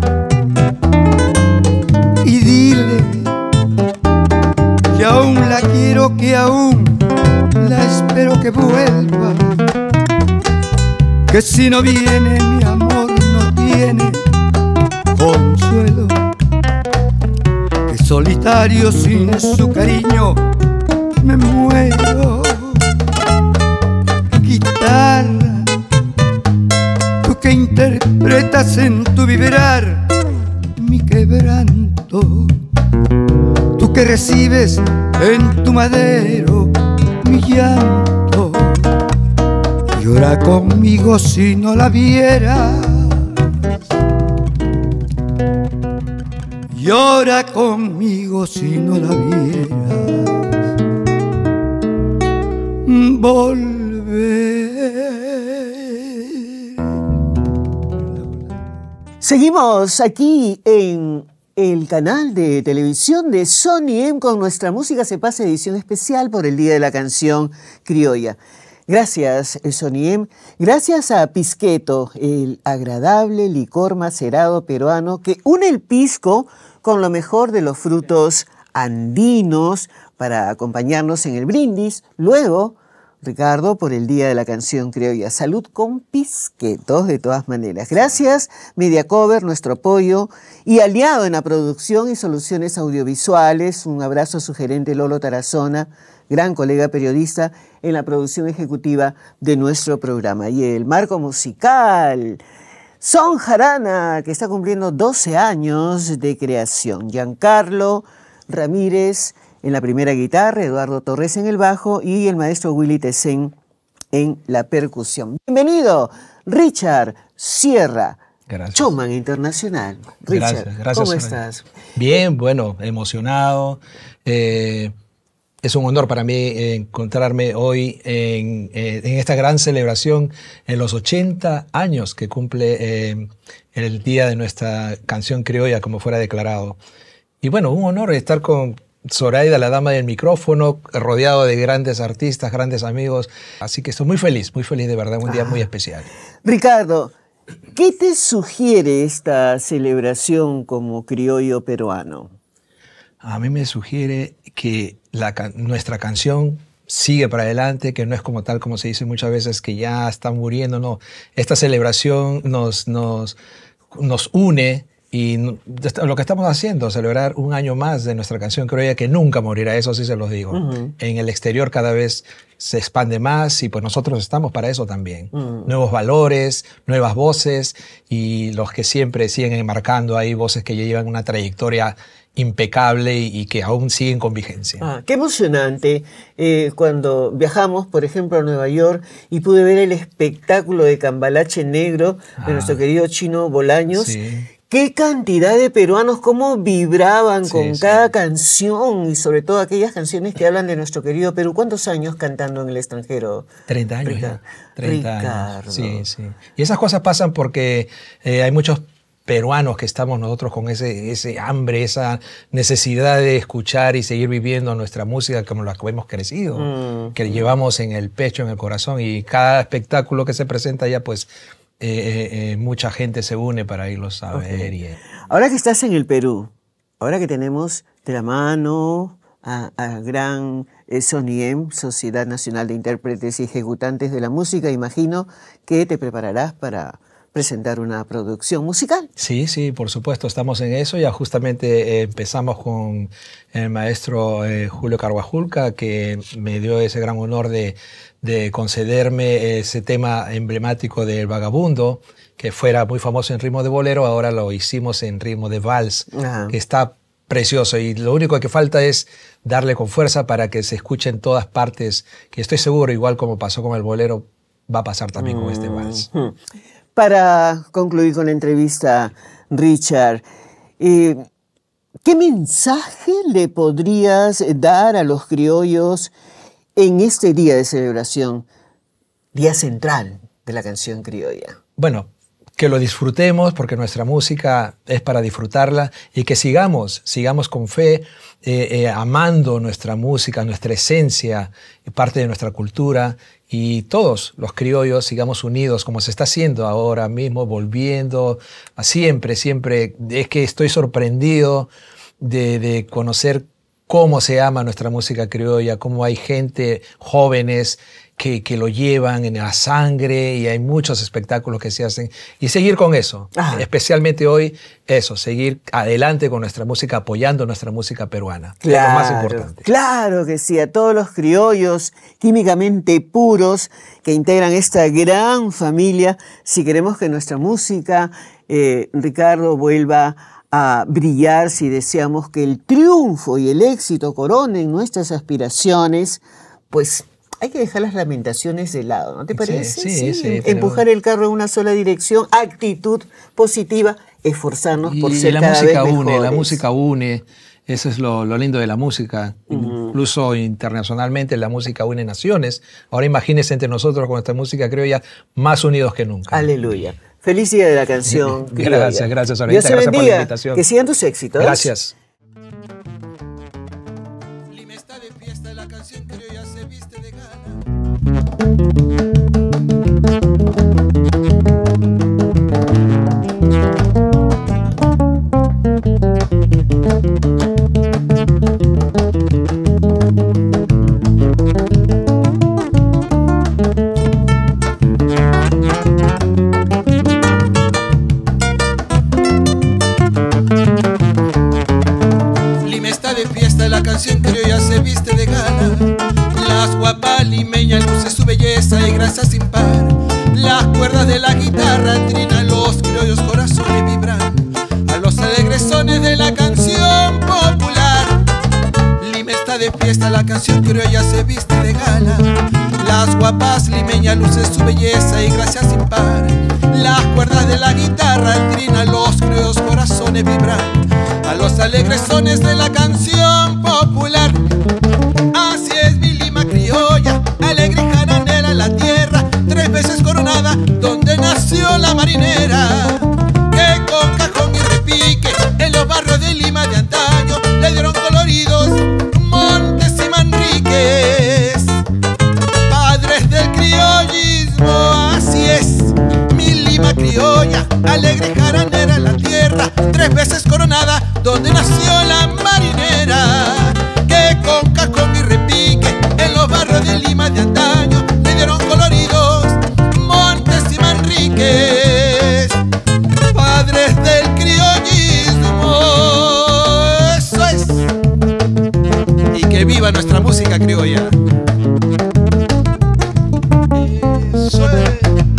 Speaker 5: Y dile que aún la quiero, que aún la espero que vuelva. Que si no viene mi amor no tiene consuelo. Que solitario sin su cariño me muero. Guitarra, tú que interpretas en tu vibrar mi quebranto, tú que recibes en tu madero mi llanto, llora conmigo si no la vieras. Llora conmigo si no la vieras. Volver.
Speaker 1: Seguimos aquí en el canal de televisión de Sony M con nuestra música se pasa edición especial por el Día de la Canción Criolla. Gracias, Sony M. Gracias a Pisqueto, el agradable licor macerado peruano que une el pisco con lo mejor de los frutos andinos para acompañarnos en el brindis. Luego, Ricardo, por el Día de la Canción Criolla. Salud con Pisquetos, de todas maneras. Gracias, Mediacover, nuestro apoyo y aliado en la producción y soluciones audiovisuales. Un abrazo a su gerente Lolo Tarazona, gran colega periodista en la producción ejecutiva de nuestro programa. Y el marco musical, Son Jarana, que está cumpliendo 12 años de creación. Giancarlo Ramírez en la primera guitarra, Eduardo Torres en el bajo y el maestro Willy Tesen en la percusión. Bienvenido, Richard Sierra,
Speaker 6: Gracias.
Speaker 1: Showman Internacional. Richard,
Speaker 6: Gracias,
Speaker 1: ¿cómo
Speaker 6: Soraya.
Speaker 1: estás?
Speaker 6: Bien, bueno, emocionado. Es un honor para mí encontrarme hoy en esta gran celebración en los 80 años que cumple el día de nuestra canción criolla, como fuera declarado. Y bueno, un honor estar con Zoraida, la dama del micrófono, rodeado de grandes artistas, grandes amigos. Así que estoy muy feliz de verdad, un día muy especial.
Speaker 1: Ricardo, ¿qué te sugiere esta celebración como criollo peruano?
Speaker 6: A mí me sugiere que nuestra canción sigue para adelante, que no es como tal, como se dice muchas veces, que ya está muriendo, no. Esta celebración nos une. Y lo que estamos haciendo, celebrar un año más de nuestra canción criolla que nunca morirá, eso sí se los digo. En el exterior cada vez se expande más y pues nosotros estamos para eso también. Nuevos valores, nuevas voces y los que siempre siguen enmarcando ahí voces que ya llevan una trayectoria impecable y que aún siguen con vigencia.
Speaker 1: Qué emocionante cuando viajamos, por ejemplo, a Nueva York y pude ver el espectáculo de Cambalache Negro de nuestro querido Chino Bolaños.
Speaker 6: Sí.
Speaker 1: Qué cantidad de peruanos, cómo vibraban con cada canción y sobre todo aquellas canciones que hablan de nuestro querido Perú. ¿Cuántos años cantando en el extranjero?
Speaker 6: 30 años ya. 30
Speaker 1: Ricardo.
Speaker 6: años. Sí, sí. Y esas cosas pasan porque hay muchos peruanos que estamos nosotros con ese hambre, esa necesidad de escuchar y seguir viviendo nuestra música como la que hemos crecido, que llevamos en el pecho, en el corazón, y cada espectáculo que se presenta ya pues mucha gente se une para irlos a ver.
Speaker 1: Ahora que estás en el Perú, ahora que tenemos de la mano a gran Sony M, Sociedad Nacional de Intérpretes y Ejecutantes de la Música, imagino que te prepararás para presentar una producción musical.
Speaker 6: Sí, sí, por supuesto, estamos en eso. Ya justamente empezamos con el maestro Julio Carhuajulca, que me dio ese gran honor de concederme ese tema emblemático del Vagabundo, que fuera muy famoso en ritmo de bolero. Ahora lo hicimos en ritmo de vals, que está precioso, y lo único que falta es darle con fuerza para que se escuche en todas partes, que estoy seguro, igual como pasó con el bolero, va a pasar también con este vals.
Speaker 1: Para concluir con la entrevista, Richard, ¿qué mensaje le podrías dar a los criollos en este día de celebración, día central de la canción criolla?
Speaker 6: Bueno, que lo disfrutemos, porque nuestra música es para disfrutarla, y que sigamos con fe, amando nuestra música, nuestra esencia, parte de nuestra cultura, y todos los criollos sigamos unidos, como se está haciendo ahora mismo, volviendo a siempre. Es que estoy sorprendido de conocer cómo se ama nuestra música criolla, cómo hay gente, jóvenes, que lo llevan en la sangre, y hay muchos espectáculos que se hacen, y seguir con eso, especialmente hoy, eso, seguir adelante con nuestra música, apoyando nuestra música peruana,
Speaker 1: claro,
Speaker 6: es lo más importante.
Speaker 1: Claro que sí, a todos los criollos químicamente puros que integran esta gran familia, si queremos que nuestra música, Ricardo, vuelva a brillar, si deseamos que el triunfo y el éxito coronen nuestras aspiraciones, pues hay que dejar las lamentaciones de lado, ¿no te parece?
Speaker 6: Sí,
Speaker 1: empujar el carro en una sola dirección, actitud positiva, esforzarnos por ser cada vez mejores.
Speaker 6: La música une, eso es lo lindo de la música. Incluso internacionalmente la música une naciones. Ahora imagínense entre nosotros con esta música criolla más unidos que nunca.
Speaker 1: Aleluya. Feliz día de la canción criolla.
Speaker 6: Gracias, Sorayita.
Speaker 1: Dios te
Speaker 6: Gracias
Speaker 1: bendiga.
Speaker 6: por la invitación.
Speaker 1: Que sigan tus éxitos.
Speaker 6: Gracias.
Speaker 3: Lima está de fiesta, la canción criolla se viste de gala. La canción criolla se viste de gala. Las guapas limeñas luce su belleza y gracia sin par. Las cuerdas de la guitarra trinan, los criollos corazones vibran a los alegres sones de la canción popular. Lima está de fiesta, la canción criolla se viste de gala. Las guapas limeñas luce su belleza y gracia sin par. Las cuerdas de la guitarra trinan, los criollos corazones vibran a los alegres sones de la canción popular. Así es mi Lima criolla, alegre y jaranera la tierra, 3 veces coronada, donde nació la marinera. Que con cajón y repique, en los barrios de Lima de antaño, le dieron coloridos Montes y Manriques, padres del criollismo. Así es mi Lima criolla, alegre y jaranera la tierra, 3 veces coronada, donde nació la marinera. Que con cajón y repique, en los barrios de Lima de antaño, le dieron coloridos Montes y Manriques, padres del criollismo. Eso es. Y que viva nuestra música criolla. Eso es.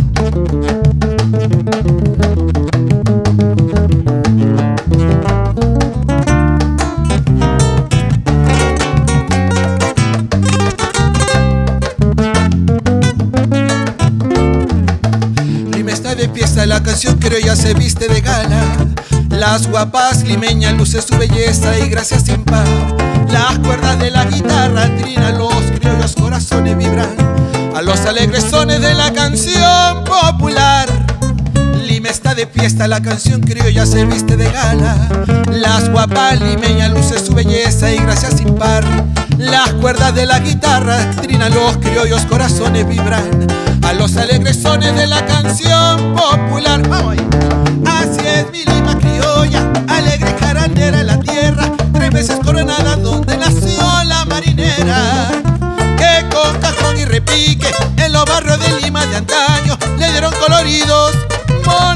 Speaker 3: La canción criolla se viste de gala. Las guapas limeñas luce su belleza y gracia sin par. Las cuerdas de la guitarra trinan, los criollos corazones vibran a los alegres sones de la canción popular. Lima está de fiesta, la canción criolla se viste de gala. Las guapas limeñas luce su belleza y gracia sin par. Las cuerdas de la guitarra trinan, los criollos corazones vibran a los alegres sones de la canción popular. ¡Vamos ahí! Así es mi Lima criolla, alegre y jaranera la tierra, 3 veces coronada, donde nació la marinera. Que con cajón y repique, en los barrios de Lima de antaño, le dieron coloridos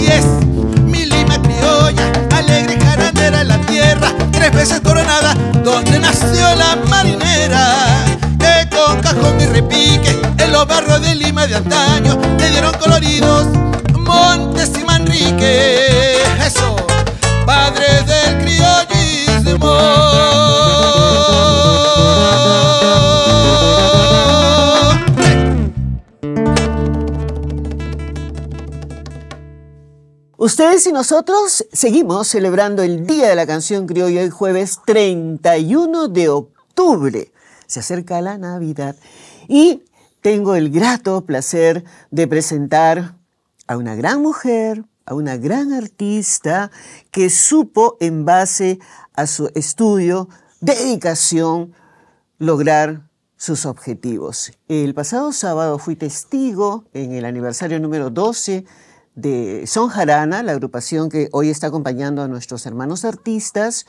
Speaker 3: Así es, mi Lima criolla, alegre y jarandera en la tierra, 3 veces coronada, donde nació la marinera, que con cajón y repique, en los barrios de Lima de antaño, le dieron coloridos Montes y Manrique. Eso, padres del criollismo.
Speaker 1: Ustedes y nosotros seguimos celebrando el Día de la Canción Criolla el jueves 31 de octubre. Se acerca la Navidad y tengo el grato placer de presentar a una gran mujer, a una gran artista que supo, en base a su estudio, dedicación, lograr sus objetivos. El pasado sábado fui testigo en el aniversario número 12 de Son Jarana, la agrupación que hoy está acompañando a nuestros hermanos artistas.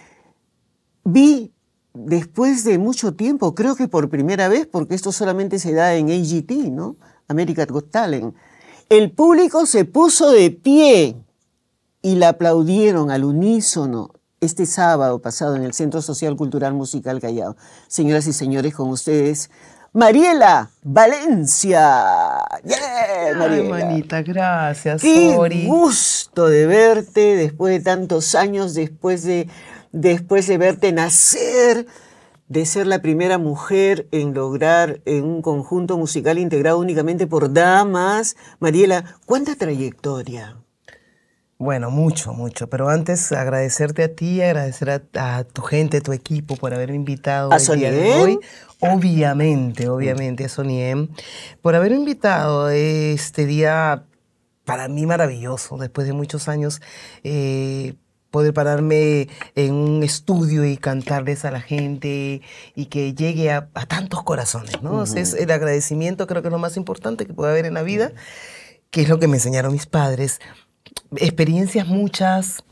Speaker 1: Vi, después de mucho tiempo, creo que por primera vez, porque esto solamente se da en AGT, ¿no? America's Got Talent. El público se puso de pie y la aplaudieron al unísono este sábado pasado en el Centro Social Cultural Musical Callao. Señoras y señores, con ustedes, Mariela Valencia. ¡Yeah, Mariela!
Speaker 7: Ay, manita, gracias,
Speaker 1: ¡Qué
Speaker 7: Sori!
Speaker 1: gusto de verte después de tantos años, después de verte nacer, de ser la primera mujer en lograr en un conjunto musical integrado únicamente por damas. Mariela, ¿cuánta trayectoria?
Speaker 7: Bueno, mucho, pero antes agradecerte a ti, agradecer a tu gente, tu equipo por haberme invitado
Speaker 1: ¿A
Speaker 7: el día de
Speaker 1: Soniem?
Speaker 7: hoy. Obviamente, a Soniem, por haberme invitado este día para mí maravilloso, después de muchos años, poder pararme en un estudio y cantarles a la gente y que llegue a tantos corazones, ¿no? O sea, es el agradecimiento, creo que es lo más importante que puede haber en la vida, que es lo que me enseñaron mis padres. Experiencias muchas,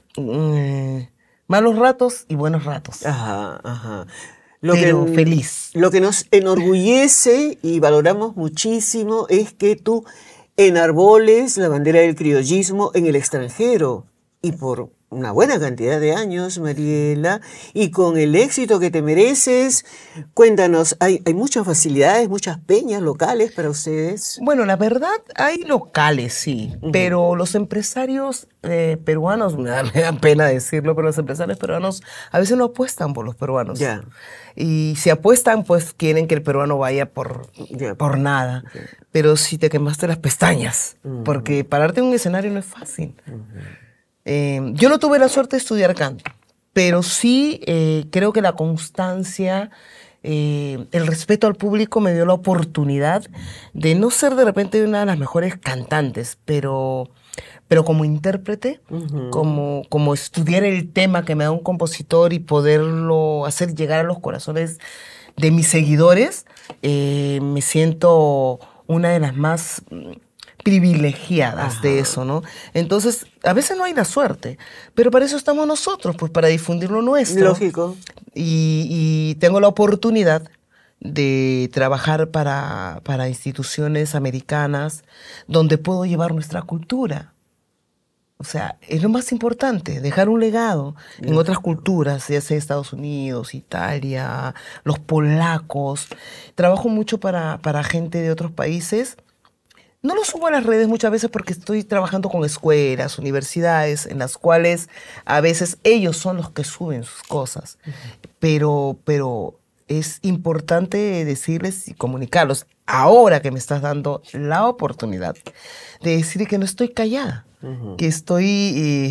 Speaker 7: malos ratos y buenos ratos.
Speaker 1: Ajá, ajá.
Speaker 7: Pero feliz.
Speaker 1: Lo que nos enorgullece y valoramos muchísimo es que tú enarboles la bandera del criollismo en el extranjero y por una buena cantidad de años, Mariela, y con el éxito que te mereces. Cuéntanos, ¿hay muchas facilidades, muchas peñas locales para ustedes?
Speaker 7: Bueno, la verdad, hay locales, sí, pero los empresarios peruanos, me da pena decirlo, pero los empresarios peruanos a veces no apuestan por los peruanos.
Speaker 1: Ya.
Speaker 7: Y si apuestan, pues quieren que el peruano vaya por nada. Pero si te quemaste las pestañas, porque pararte en un escenario no es fácil. Yo no tuve la suerte de estudiar canto, pero sí creo que la constancia, el respeto al público me dio la oportunidad de no ser de repente una de las mejores cantantes, pero como intérprete, como estudiar el tema que me da un compositor y poderlo hacer llegar a los corazones de mis seguidores, me siento una de las más privilegiadas de eso, ¿no? Entonces, a veces no hay la suerte, pero para eso estamos nosotros, pues para difundir lo nuestro.
Speaker 1: Lógico.
Speaker 7: Y tengo la oportunidad de trabajar para instituciones americanas donde puedo llevar nuestra cultura. O sea, es lo más importante, dejar un legado en otras culturas, ya sea Estados Unidos, Italia, los polacos. Trabajo mucho para gente de otros países. No lo subo a las redes muchas veces porque estoy trabajando con escuelas, universidades, en las cuales a veces ellos son los que suben sus cosas. Pero es importante decirles y comunicarlos, ahora que me estás dando la oportunidad de decir que no estoy callada, que estoy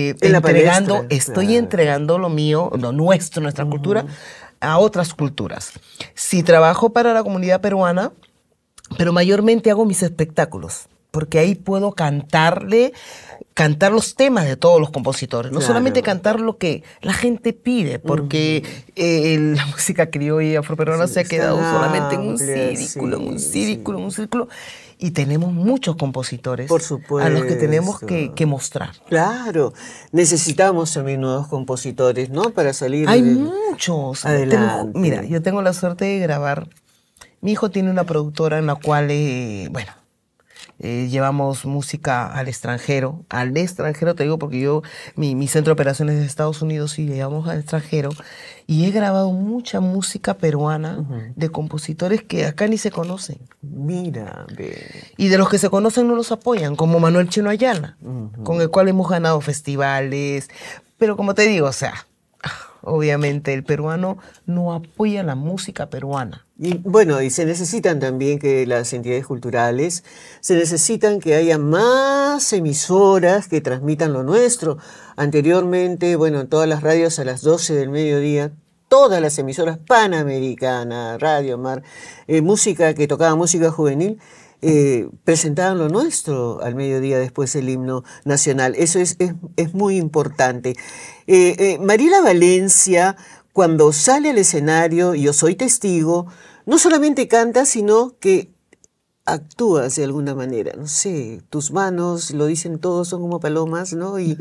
Speaker 7: entregando lo mío, lo nuestro, nuestra cultura, a otras culturas. Si trabajo para la comunidad peruana, pero mayormente hago mis espectáculos, porque ahí puedo cantar los temas de todos los compositores, no solamente cantar lo que la gente pide, porque la música criolla y afroperuana se ha quedado solamente en un círculo, y tenemos muchos compositores a los que tenemos que mostrar.
Speaker 1: Claro, necesitamos también nuevos compositores, ¿no? Para salir
Speaker 7: Hay muchos.
Speaker 1: adelante.
Speaker 7: Mira, yo tengo la suerte de grabar. Mi hijo tiene una productora en la cual, llevamos música al extranjero te digo porque mi centro de operaciones es de Estados Unidos y llevamos al extranjero, y he grabado mucha música peruana de compositores que acá ni se conocen.
Speaker 1: Mira, ve.
Speaker 7: Y de los que se conocen no los apoyan, como Manuel Chino Ayala, con el cual hemos ganado festivales. Pero como te digo, o sea, obviamente el peruano no apoya la música peruana.
Speaker 1: Y bueno, y se necesitan también que las entidades culturales, se necesitan que haya más emisoras que transmitan lo nuestro. Anteriormente, bueno, en todas las radios a las 12 del mediodía, todas las emisoras Panamericana, Radio Mar, música que tocaba música juvenil, presentaban lo nuestro al mediodía después el himno nacional. Eso es muy importante. Mariela Valencia, cuando sale al escenario, yo soy testigo, no solamente canta, sino que actúas de alguna manera. No sé, tus manos, lo dicen todos, son como palomas, ¿no? Y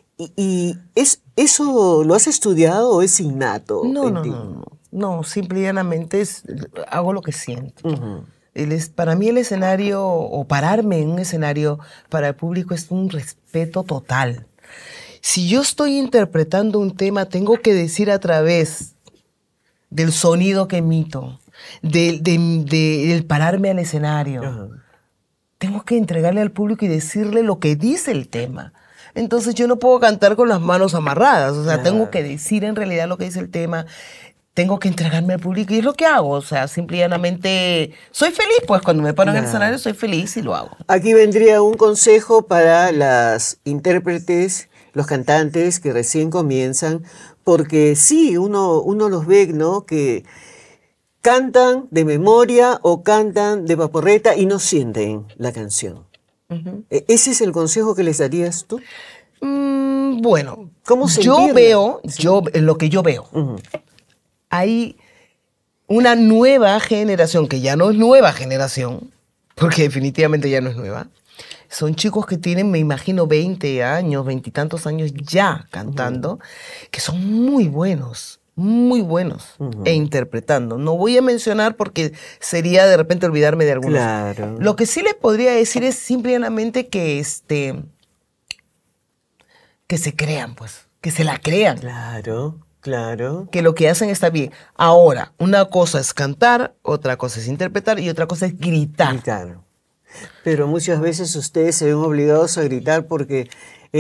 Speaker 1: ¿eso lo has estudiado o es innato?
Speaker 7: No, simple y llanamente hago lo que siento. Para mí el escenario, o pararme en un escenario para el público, es un respeto total. Si yo estoy interpretando un tema, tengo que decir a través del sonido que emito, del pararme al escenario, tengo que entregarle al público y decirle lo que dice el tema. Entonces yo no puedo cantar con las manos amarradas, o sea, tengo que decir en realidad lo que dice el tema. Tengo que entregarme al público y es lo que hago. O sea, simple y llanamente soy feliz, pues cuando me paro en el escenario soy feliz y lo hago.
Speaker 1: Aquí vendría un consejo para las intérpretes, los cantantes que recién comienzan, porque sí, uno los ve, ¿no? Que cantan de memoria o cantan de vaporreta y no sienten la canción. ¿Ese es el consejo que les darías tú?
Speaker 7: Bueno,
Speaker 1: ¿cómo
Speaker 7: yo veo, lo que yo veo, hay una nueva generación, que ya no es nueva generación, porque definitivamente ya no es nueva. Son chicos que tienen, me imagino, 20 años, 20 y tantos años ya cantando, que son muy buenos e interpretando. No voy a mencionar porque sería de repente olvidarme de algunos.
Speaker 1: Claro.
Speaker 7: Lo que sí les podría decir es simplemente que se crean, pues, que se la crean.
Speaker 1: Claro.
Speaker 7: Que lo que hacen está bien. Ahora, una cosa es cantar, otra cosa es interpretar y otra cosa es gritar.
Speaker 1: Pero muchas veces ustedes se ven obligados a gritar porque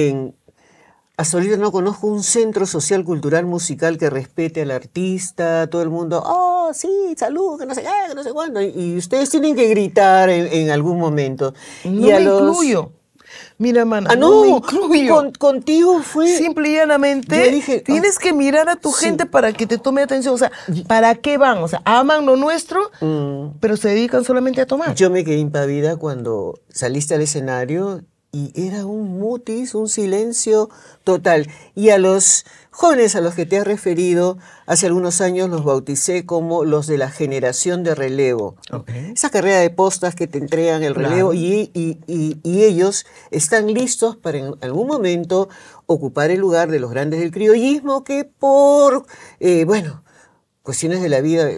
Speaker 1: hasta ahorita no conozco un centro social, cultural, musical que respete al artista. Todo el mundo, oh, sí, salud, que no sé qué, que no sé cuándo. Y ustedes tienen que gritar en algún momento.
Speaker 7: No me incluyo. Mira, mana, no me incluyo.
Speaker 1: Contigo fue...
Speaker 7: Simple y llanamente,
Speaker 1: dije,
Speaker 7: tienes que mirar a tu gente para que te tome atención. O sea, ¿para qué van? O sea, aman lo nuestro, pero se dedican solamente a tomar.
Speaker 1: Yo me quedé impávida cuando saliste al escenario y era un mutis, un silencio total. Y a los jóvenes a los que te has referido, hace algunos años los bauticé como los de la generación de relevo. Esa carrera de postas que te entregan el relevo y ellos están listos para en algún momento ocupar el lugar de los grandes del criollismo que por, cuestiones de la vida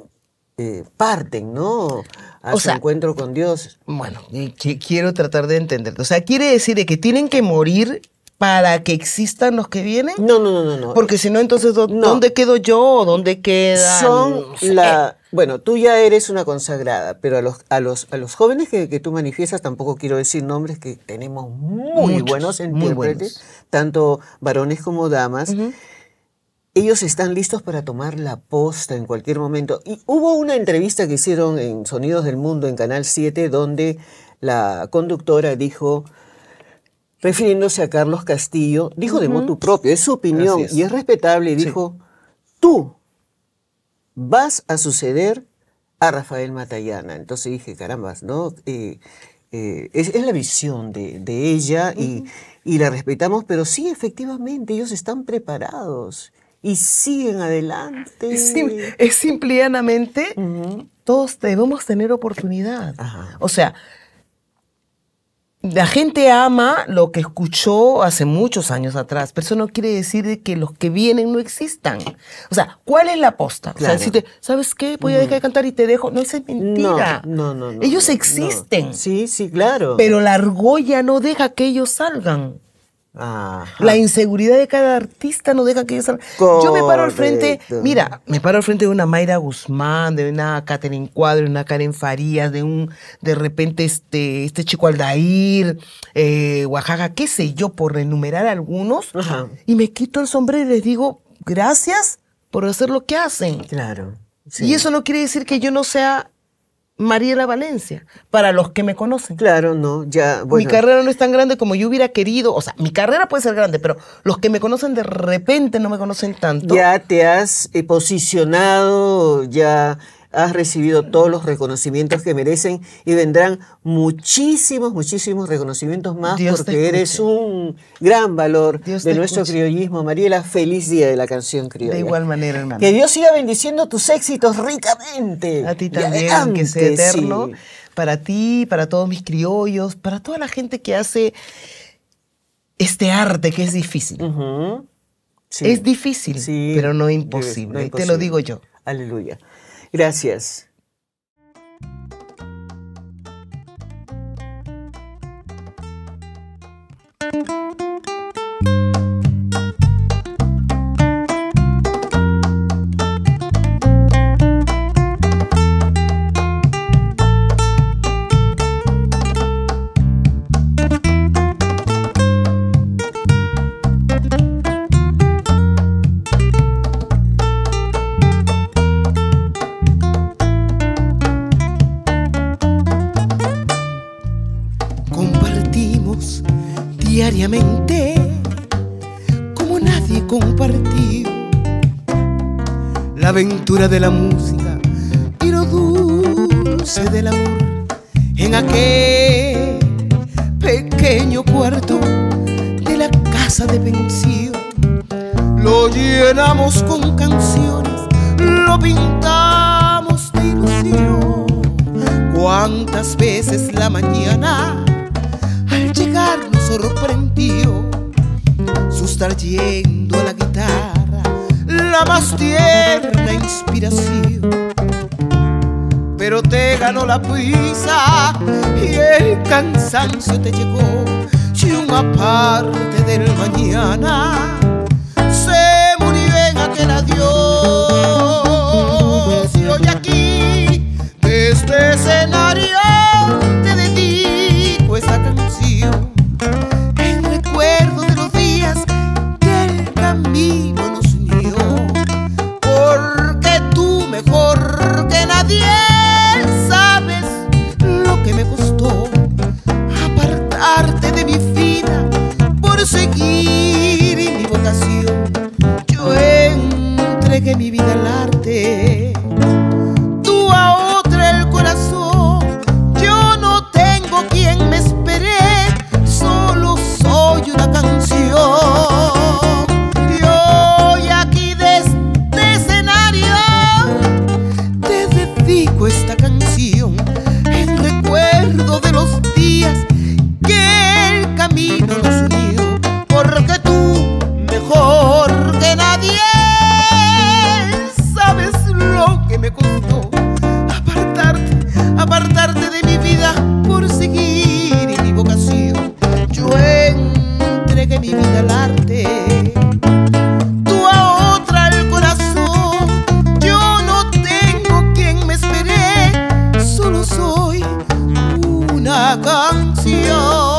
Speaker 1: parten, ¿no? A su encuentro con Dios.
Speaker 7: Bueno, quiero tratar de entender. O sea, ¿quiere decir de que tienen que morir para que existan los que vienen?
Speaker 1: No.
Speaker 7: Porque si no, entonces, ¿dónde quedo yo? ¿Dónde quedan?
Speaker 1: Bueno, tú ya eres una consagrada, pero a los jóvenes que tú manifiestas, tampoco quiero decir nombres, que tenemos muy buenos intérpretes, tanto varones como damas. Ellos están listos para tomar la posta en cualquier momento. Y hubo una entrevista que hicieron en Sonidos del Mundo en Canal 7, donde la conductora dijo, refiriéndose a Carlos Castillo, dijo de motu propio, es su opinión y es respetable, y dijo, tú vas a suceder a Rafael Matallana. Entonces dije, carambas, ¿no? Es la visión de ella y la respetamos, pero sí, efectivamente, ellos están preparados. Y siguen adelante.
Speaker 7: Es simple y llanamente, todos debemos tener oportunidad. O sea, La gente ama lo que escuchó hace muchos años atrás, pero eso no quiere decir que los que vienen no existan. O sea, ¿cuál es la posta?
Speaker 1: Claro.
Speaker 7: O sea, decirte, ¿sabes qué? Voy a dejar de cantar y te dejo. No, esa es mentira.
Speaker 1: No.
Speaker 7: Ellos
Speaker 1: no.
Speaker 7: existen.
Speaker 1: Sí, claro.
Speaker 7: Pero la argolla no deja que ellos salgan.
Speaker 1: Ajá.
Speaker 7: La inseguridad de cada artista no deja que ellos salgan. Yo me paro al frente,
Speaker 1: Correcto.
Speaker 7: mira, me paro al frente de una Mayra Guzmán, de una Catherine Cuadro, de una Karen Farías, de repente este chico Aldair, Oaxaca, qué sé yo, por enumerar algunos,
Speaker 1: Ajá.
Speaker 7: y me quito el sombrero y les digo, gracias por hacer lo que hacen.
Speaker 1: Claro. Sí.
Speaker 7: Y eso no quiere decir que yo no sea Mariela Valencia, para los que me conocen.
Speaker 1: Claro, no, ya, bueno.
Speaker 7: Mi carrera no es tan grande como yo hubiera querido. O sea, mi carrera puede ser grande, pero los que me conocen de repente no me conocen tanto.
Speaker 1: Ya te has posicionado, ya has recibido todos los reconocimientos que merecen y vendrán muchísimos reconocimientos más
Speaker 7: Dios te
Speaker 1: porque eres
Speaker 7: escuche.
Speaker 1: un gran valor
Speaker 7: Dios
Speaker 1: de
Speaker 7: te
Speaker 1: nuestro
Speaker 7: escuche.
Speaker 1: criollismo. Mariela, feliz día de la canción criolla.
Speaker 7: De igual manera, hermano.
Speaker 1: Que Dios siga bendiciendo tus éxitos ricamente.
Speaker 7: A ti
Speaker 1: Y
Speaker 7: también, que
Speaker 1: adelante,
Speaker 7: sea eterno.
Speaker 1: sí.
Speaker 7: Para ti, para todos mis criollos, para toda la gente que hace este arte que es difícil.
Speaker 1: Ujú. Sí.
Speaker 7: Es difícil,
Speaker 1: Sí,
Speaker 7: pero no
Speaker 1: no
Speaker 7: imposible. Te
Speaker 1: imposible.
Speaker 7: lo digo yo.
Speaker 1: Aleluya. Gracias.
Speaker 7: Compartimos diariamente como nadie compartió la aventura de la música y lo dulce del amor en aquel pequeño cuarto de la casa de pensión. Lo llenamos con canciones, lo pintamos de ilusión. Cuántas veces la mañana al llegar nos sorprendió su estar yendo a la guitarra, la más tierna inspiración. Pero te ganó la prisa y el cansancio te llegó, y una parte del mañana se murió en aquel adiós. Y hoy aquí, de este escenario, te dedico esta canción en recuerdo de los días que el camino nos unió, porque tú mejor que nadie sabes lo que me costó apartarte de mi vida por seguir mi vocación. Yo entregué mi vida al arte, tú a otra el corazón. Yo no tengo quien me espere, solo soy una canción. Y hoy aquí de este escenario te dedico esta canción en recuerdo de los días que el camino nos unió, porque tú mejor que nadie sabes lo que me costó apartarte de mi vida por seguir mi vocación. Yo entregué mi vida al arte, tú a otra el corazón. Yo no tengo quien me espere, solo soy una canción.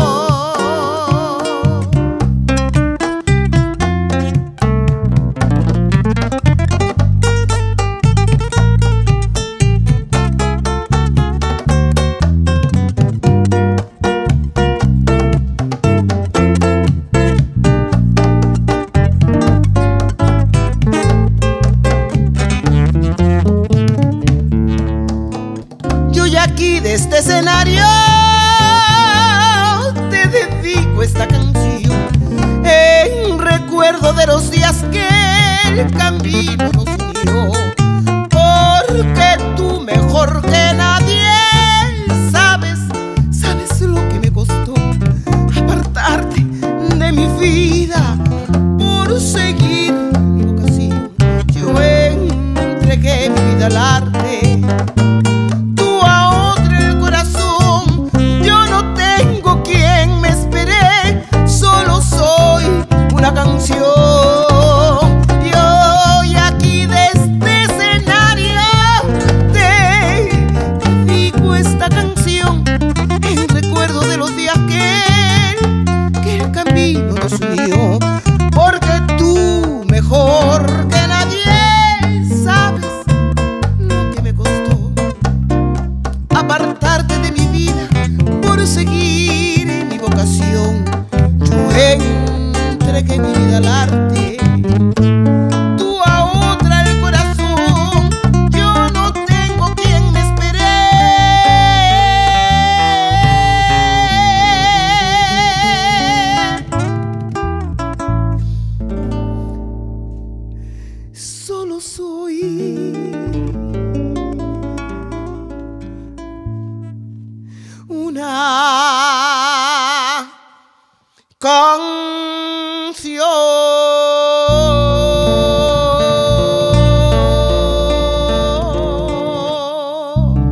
Speaker 7: Yo ya aquí de este escenario te dedico esta canción en recuerdo de los días que el camino nos unió, porque tú mejor que nadie sabes lo que me costó apartarte de mi vida por seguir mi vocación. Yo entregué mi vida al arte, tú a otra el corazón. Yo no tengo quien me espere. Solo soy una canción.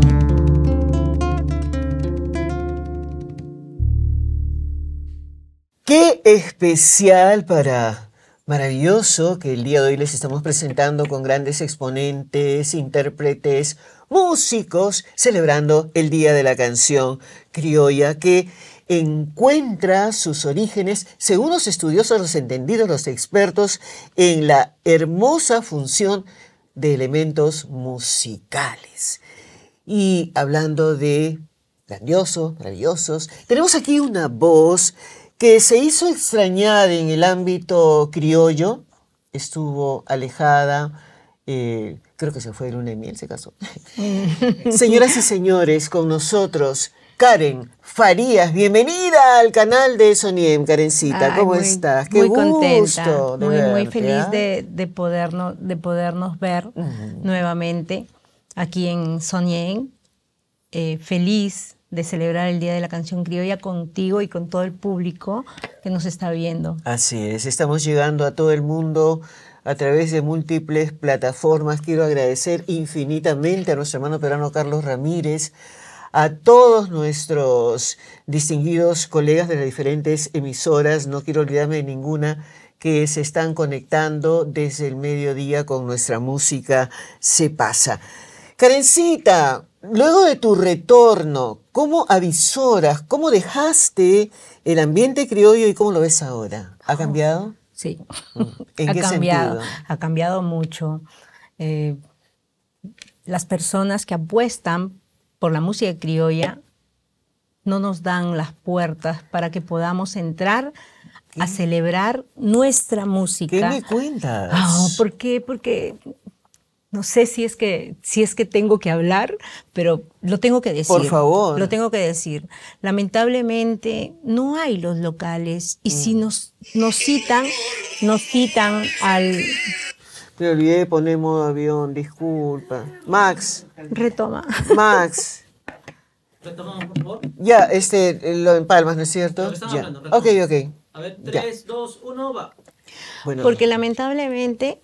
Speaker 1: Qué especial maravilloso que el día de hoy les estamos presentando con grandes exponentes, intérpretes, músicos, celebrando el Día de la Canción Criolla, que encuentra sus orígenes, según los estudiosos, los entendidos, los expertos, en la hermosa función de elementos musicales. Y hablando de grandiosos, maravillosos, tenemos aquí una voz que se hizo extrañar en el ámbito criollo, estuvo alejada, creo que se fue de luna de miel, se casó. Señoras y señores, con nosotros, Karen Farías. Bienvenida al canal de Soniem, Karencita. ¿Cómo estás? Qué
Speaker 8: muy
Speaker 1: gusto
Speaker 8: contenta,
Speaker 1: de
Speaker 8: muy
Speaker 1: verte,
Speaker 8: feliz
Speaker 1: ¿ah?
Speaker 8: de podernos ver nuevamente aquí en Soniem. Feliz de celebrar el Día de la Canción Criolla contigo y con todo el público que nos está viendo.
Speaker 1: Así es, estamos llegando a todo el mundo a través de múltiples plataformas. Quiero agradecer infinitamente a nuestro hermano peruano Carlos Ramírez, a todos nuestros distinguidos colegas de las diferentes emisoras, no quiero olvidarme de ninguna, que se están conectando desde el mediodía con nuestra música Se Pasa. Karencita, luego de tu retorno como avisora, ¿cómo dejaste el ambiente criollo y cómo lo ves ahora? ¿Ha cambiado?
Speaker 8: Sí,
Speaker 1: ¿En qué sentido?
Speaker 8: Ha cambiado mucho. Las personas que apuestan por la música criolla no nos dan las puertas para que podamos entrar a celebrar nuestra música.
Speaker 1: ¿Qué me cuentas?
Speaker 8: ¿Por qué? Porque no sé si es que tengo que hablar, pero lo tengo que decir.
Speaker 1: Por favor.
Speaker 8: Lo tengo que decir. Lamentablemente no hay los locales y si nos citan al...
Speaker 1: Me olvidé de poner modo avión, disculpa. Max.
Speaker 8: Retoma.
Speaker 1: Max.
Speaker 3: Retomamos, por favor.
Speaker 1: Ya, lo empalmas, ¿no es cierto?
Speaker 3: Lo que estamos
Speaker 1: Ya.
Speaker 3: hablando, retomamos.
Speaker 1: Ok.
Speaker 3: A ver,
Speaker 1: Ya.
Speaker 3: 3, 2, 1, va.
Speaker 1: Bueno,
Speaker 8: Porque lamentablemente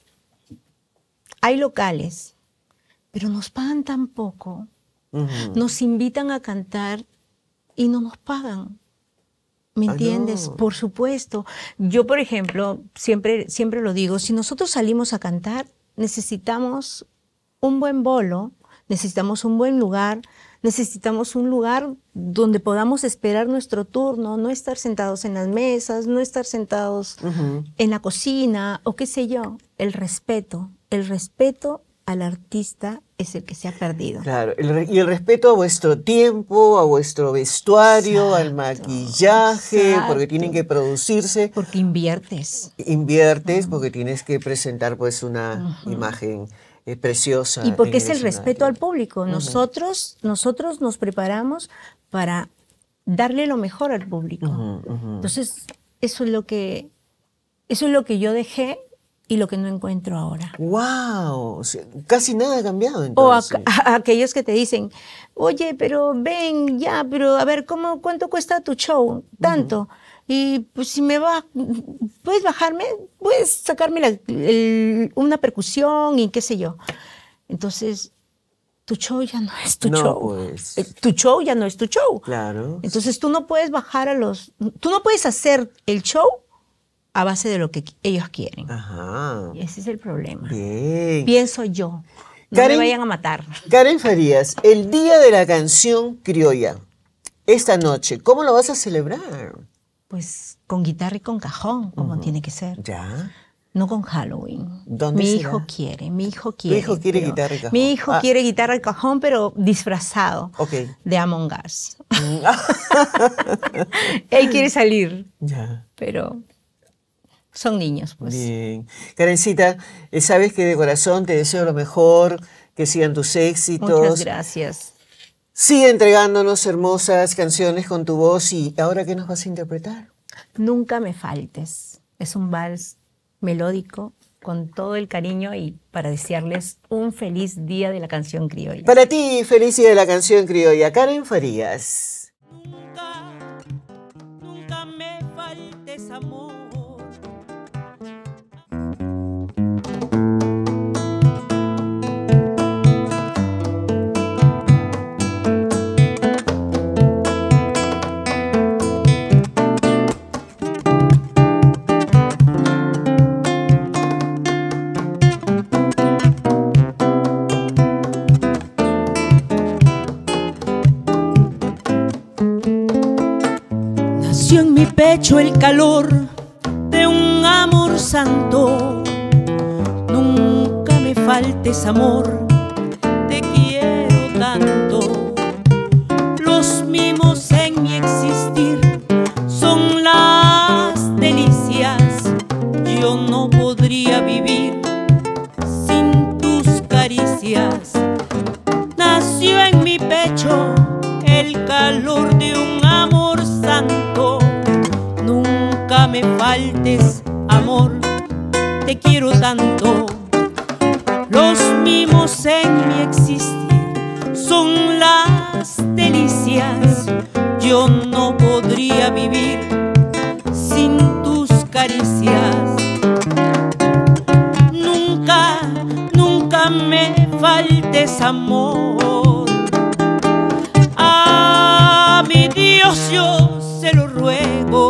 Speaker 8: hay locales, pero nos pagan tan poco. Nos invitan a cantar y no nos pagan. ¿Me entiendes?
Speaker 1: no.
Speaker 8: Por supuesto. Yo, por ejemplo, siempre lo digo, si nosotros salimos a cantar, necesitamos un buen bolo, necesitamos un buen lugar, necesitamos un lugar donde podamos esperar nuestro turno, no estar sentados en las mesas, no estar sentados en la cocina o qué sé yo. El respeto al artista es el que se ha perdido.
Speaker 1: claro, y el respeto a vuestro tiempo, a vuestro vestuario, al maquillaje,
Speaker 8: exacto.
Speaker 1: porque tienen que producirse.
Speaker 8: Porque inviertes.
Speaker 1: Inviertes porque tienes que presentar pues una imagen preciosa.
Speaker 8: Y porque
Speaker 1: en
Speaker 8: es el respeto
Speaker 1: escenario.
Speaker 8: al público. Nosotros nos preparamos para darle lo mejor al público. Entonces, eso es lo que yo dejé y lo que no encuentro ahora.
Speaker 1: ¡Wow! O sea, casi nada ha cambiado
Speaker 8: O
Speaker 1: entonces.
Speaker 8: a aquellos que te dicen, oye, pero ven ya, pero a ver, ¿cuánto cuesta tu show? Tanto. Y pues si puedes bajarme, puedes sacarme una percusión y qué sé yo. Entonces, tu show ya no es tu
Speaker 1: No,
Speaker 8: show.
Speaker 1: pues.
Speaker 8: Tu show ya no es tu show.
Speaker 1: Claro.
Speaker 8: Entonces tú no puedes tú no puedes hacer el show a base de lo que ellos quieren.
Speaker 1: Ajá.
Speaker 8: Y ese es el problema.
Speaker 1: Bien.
Speaker 8: Pienso yo. No
Speaker 1: Karen-
Speaker 8: me vayan a matar.
Speaker 1: Karen Farías, el Día de la Canción Criolla, esta noche, ¿cómo lo vas a celebrar?
Speaker 8: Pues con guitarra y con cajón, como tiene que ser.
Speaker 1: Ya.
Speaker 8: No con Halloween.
Speaker 1: ¿Dónde
Speaker 8: Mi
Speaker 1: será?
Speaker 8: hijo quiere, mi hijo
Speaker 1: Tu
Speaker 8: quiere.
Speaker 1: hijo quiere
Speaker 8: pero-
Speaker 1: guitarra y cajón.
Speaker 8: Mi hijo quiere guitarra y cajón, pero disfrazado
Speaker 1: Ok.
Speaker 8: de Among Us. Él quiere salir,
Speaker 1: Ya.
Speaker 8: pero son niños, pues.
Speaker 1: Bien. Karencita, sabes que de corazón te deseo lo mejor, que sigan tus éxitos.
Speaker 8: Muchas gracias.
Speaker 1: Sigue entregándonos hermosas canciones con tu voz y ahora ¿qué nos vas a interpretar?
Speaker 8: Nunca me faltes. Es un vals melódico con todo el cariño y para desearles un feliz día de la canción criolla.
Speaker 1: Para ti, feliz día de la canción criolla, Karen Farías.
Speaker 3: Nunca me faltes amor. Nació en mi pecho el calor de un amor santo. Nunca me faltes amor, te quiero tanto. Los mimos en mi existir son las delicias. Yo no podría vivir sin tus caricias. Nació en mi pecho el calor de un amor santo. Nunca me faltes, amor, te quiero tanto. Los mimos en mi existir son las delicias. Yo no podría vivir sin tus caricias. Nunca, nunca me faltes, amor. A mi Dios yo se lo ruego,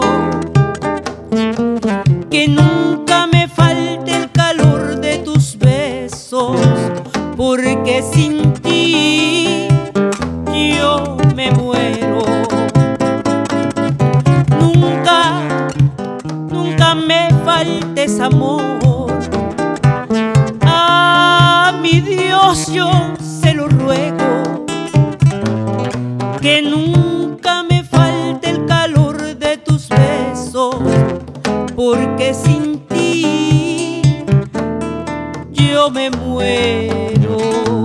Speaker 3: que nunca me falte el calor de tus besos, porque sin ti yo me muero. Nunca, nunca me faltes, amor. A mi Dios yo se lo ruego, que nunca me falte el calor de tus besos, porque sin ti yo me muero.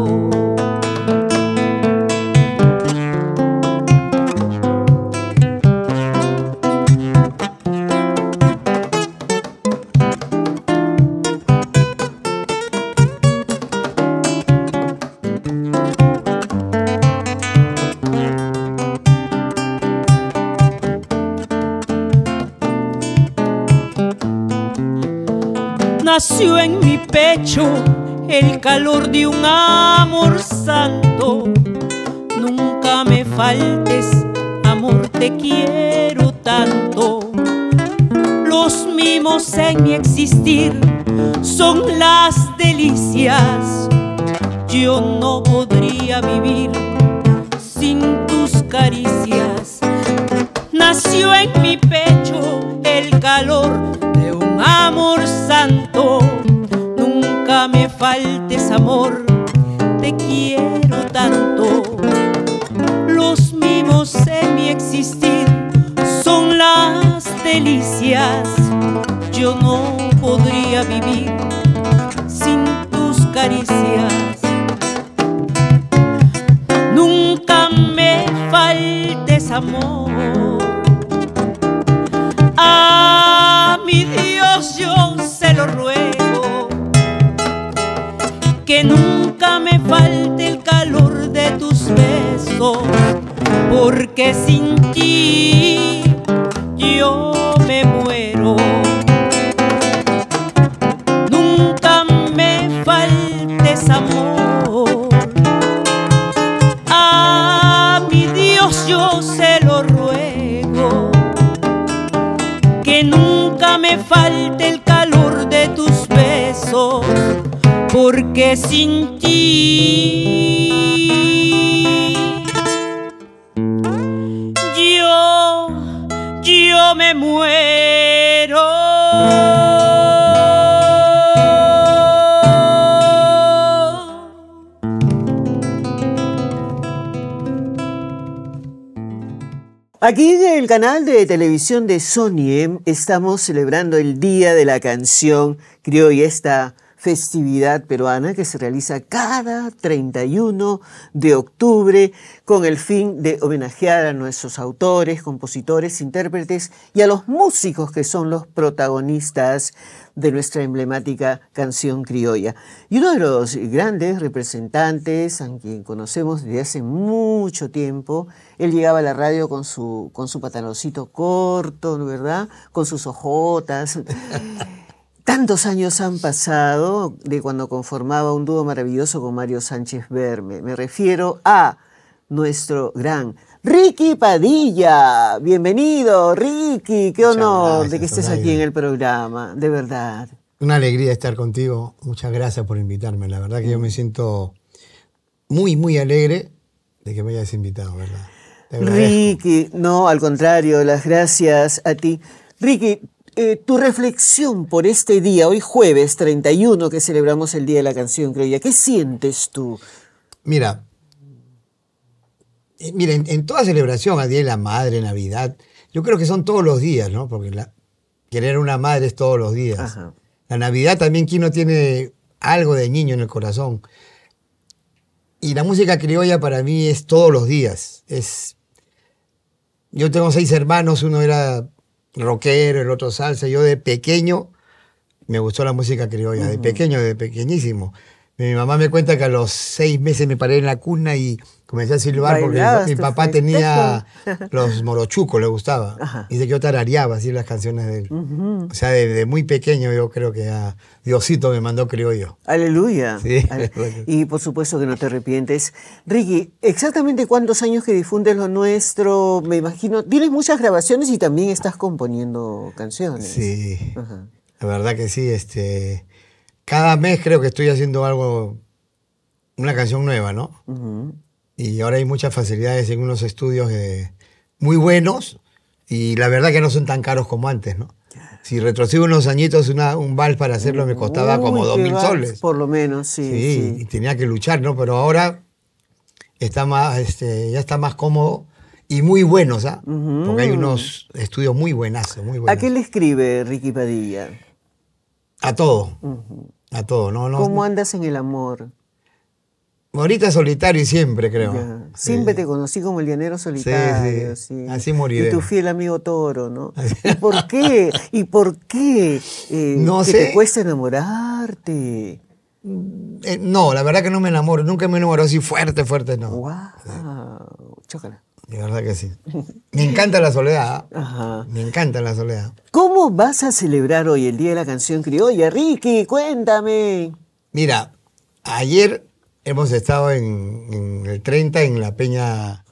Speaker 3: Nació en mi pecho el calor de un amor santo. Nunca me faltes, amor, te quiero tanto. Los mimos en mi existir son las delicias. Yo no podría vivir sin tus caricias. Nació en mi pecho el calor de un amor santo. Nunca me faltes, amor, te quiero tanto. Los mimos en mi existir son las delicias. Yo no podría vivir sin tus caricias. Nunca me faltes, amor. A mi Dios yo se lo ruego, que nunca me falte el calor de tus besos, porque sin ti yo me muero. Nunca me faltes, amor. A mi Dios yo se lo ruego, que nunca me falte el calor de tus besos, porque sin ti yo, yo me muero.
Speaker 1: Aquí en el canal de televisión de Soniem estamos celebrando el Día de la Canción Criolla, esta festividad peruana que se realiza cada 31 de octubre con el fin de homenajear a nuestros autores, compositores, intérpretes y a los músicos que son los protagonistas de nuestra emblemática canción criolla. Y uno de los grandes representantes, a quien conocemos desde hace mucho tiempo, él llegaba a la radio con su pantaloncito corto, ¿no, verdad? Con sus ojotas. Tantos años han pasado de cuando conformaba un dúo maravilloso con Mario Sánchez Berme. Me refiero a nuestro gran Ricky Padilla. Bienvenido, Ricky. Qué honor de que estés aquí en el programa, de verdad.
Speaker 9: Una alegría estar contigo. Muchas gracias por invitarme. La verdad que yo me siento muy, muy alegre de que me hayas invitado, ¿verdad? Te agradezco.
Speaker 1: Ricky, no, al contrario, las gracias a ti. Ricky, tu reflexión por este día, hoy jueves 31, que celebramos el Día de la Canción Criolla, ¿qué sientes tú?
Speaker 9: Mira, en toda celebración, a Día de la Madre, Navidad, yo creo que son todos los días, ¿no? Porque querer una madre es todos los días.
Speaker 1: Ajá.
Speaker 9: La Navidad también, ¿quién no tiene algo de niño en el corazón? Y la música criolla para mí es todos los días. Yo tengo 6 hermanos, uno era rockero, el otro salsa. Yo de pequeño me gustó la música criolla, de pequeño, de pequeñísimo. Mi mamá me cuenta que a los 6 meses me paré en la cuna y comencé a silbar porque mi papá tenía los morochucos, le gustaba.
Speaker 1: Ajá.
Speaker 9: Dice que yo tarareaba así las canciones de él. O sea, de muy pequeño yo creo que a Diosito me mandó criollo.
Speaker 1: Aleluya.
Speaker 9: Sí.
Speaker 1: Y por supuesto que no te arrepientes. Ricky, ¿exactamente cuántos años que difundes lo nuestro? Me imagino, tienes muchas grabaciones y también estás componiendo canciones.
Speaker 9: Sí,
Speaker 1: Ajá.
Speaker 9: la verdad que sí. Cada mes creo que estoy haciendo algo, una canción nueva, ¿no? Y ahora hay muchas facilidades en unos estudios muy buenos y la verdad que no son tan caros como antes, ¿no? Si retrocedo unos añitos, un vals para hacerlo me costaba como 2.000 soles.
Speaker 1: Por lo menos, sí.
Speaker 9: Y tenía que luchar, ¿no? Pero ahora está más, ya está más cómodo y muy buenos, ¿ah? Porque hay unos estudios muy buenazos, muy buenos.
Speaker 1: ¿A qué le escribe Ricky Padilla?
Speaker 9: A todo, a todo. No,
Speaker 1: ¿Cómo andas en el amor?
Speaker 9: Ahorita solitario y siempre, creo.
Speaker 1: Ya. Siempre te conocí como el llanero solitario.
Speaker 9: Sí. Así moriré.
Speaker 1: Y tu fiel amigo Toro, ¿no? ¿Y por qué? ¿Y por qué?
Speaker 9: No
Speaker 1: que
Speaker 9: sé.
Speaker 1: te cuesta enamorarte.
Speaker 9: No, la verdad que no me enamoro. Nunca me enamoró así fuerte, no.
Speaker 1: ¡Wow! Chócala.
Speaker 9: De verdad que sí. Me encanta la soledad.
Speaker 1: Ajá.
Speaker 9: Me encanta la soledad.
Speaker 1: ¿Cómo vas a celebrar hoy el Día de la Canción Criolla? Ricky, cuéntame.
Speaker 9: Mira, ayer hemos estado en el 30 en la Peña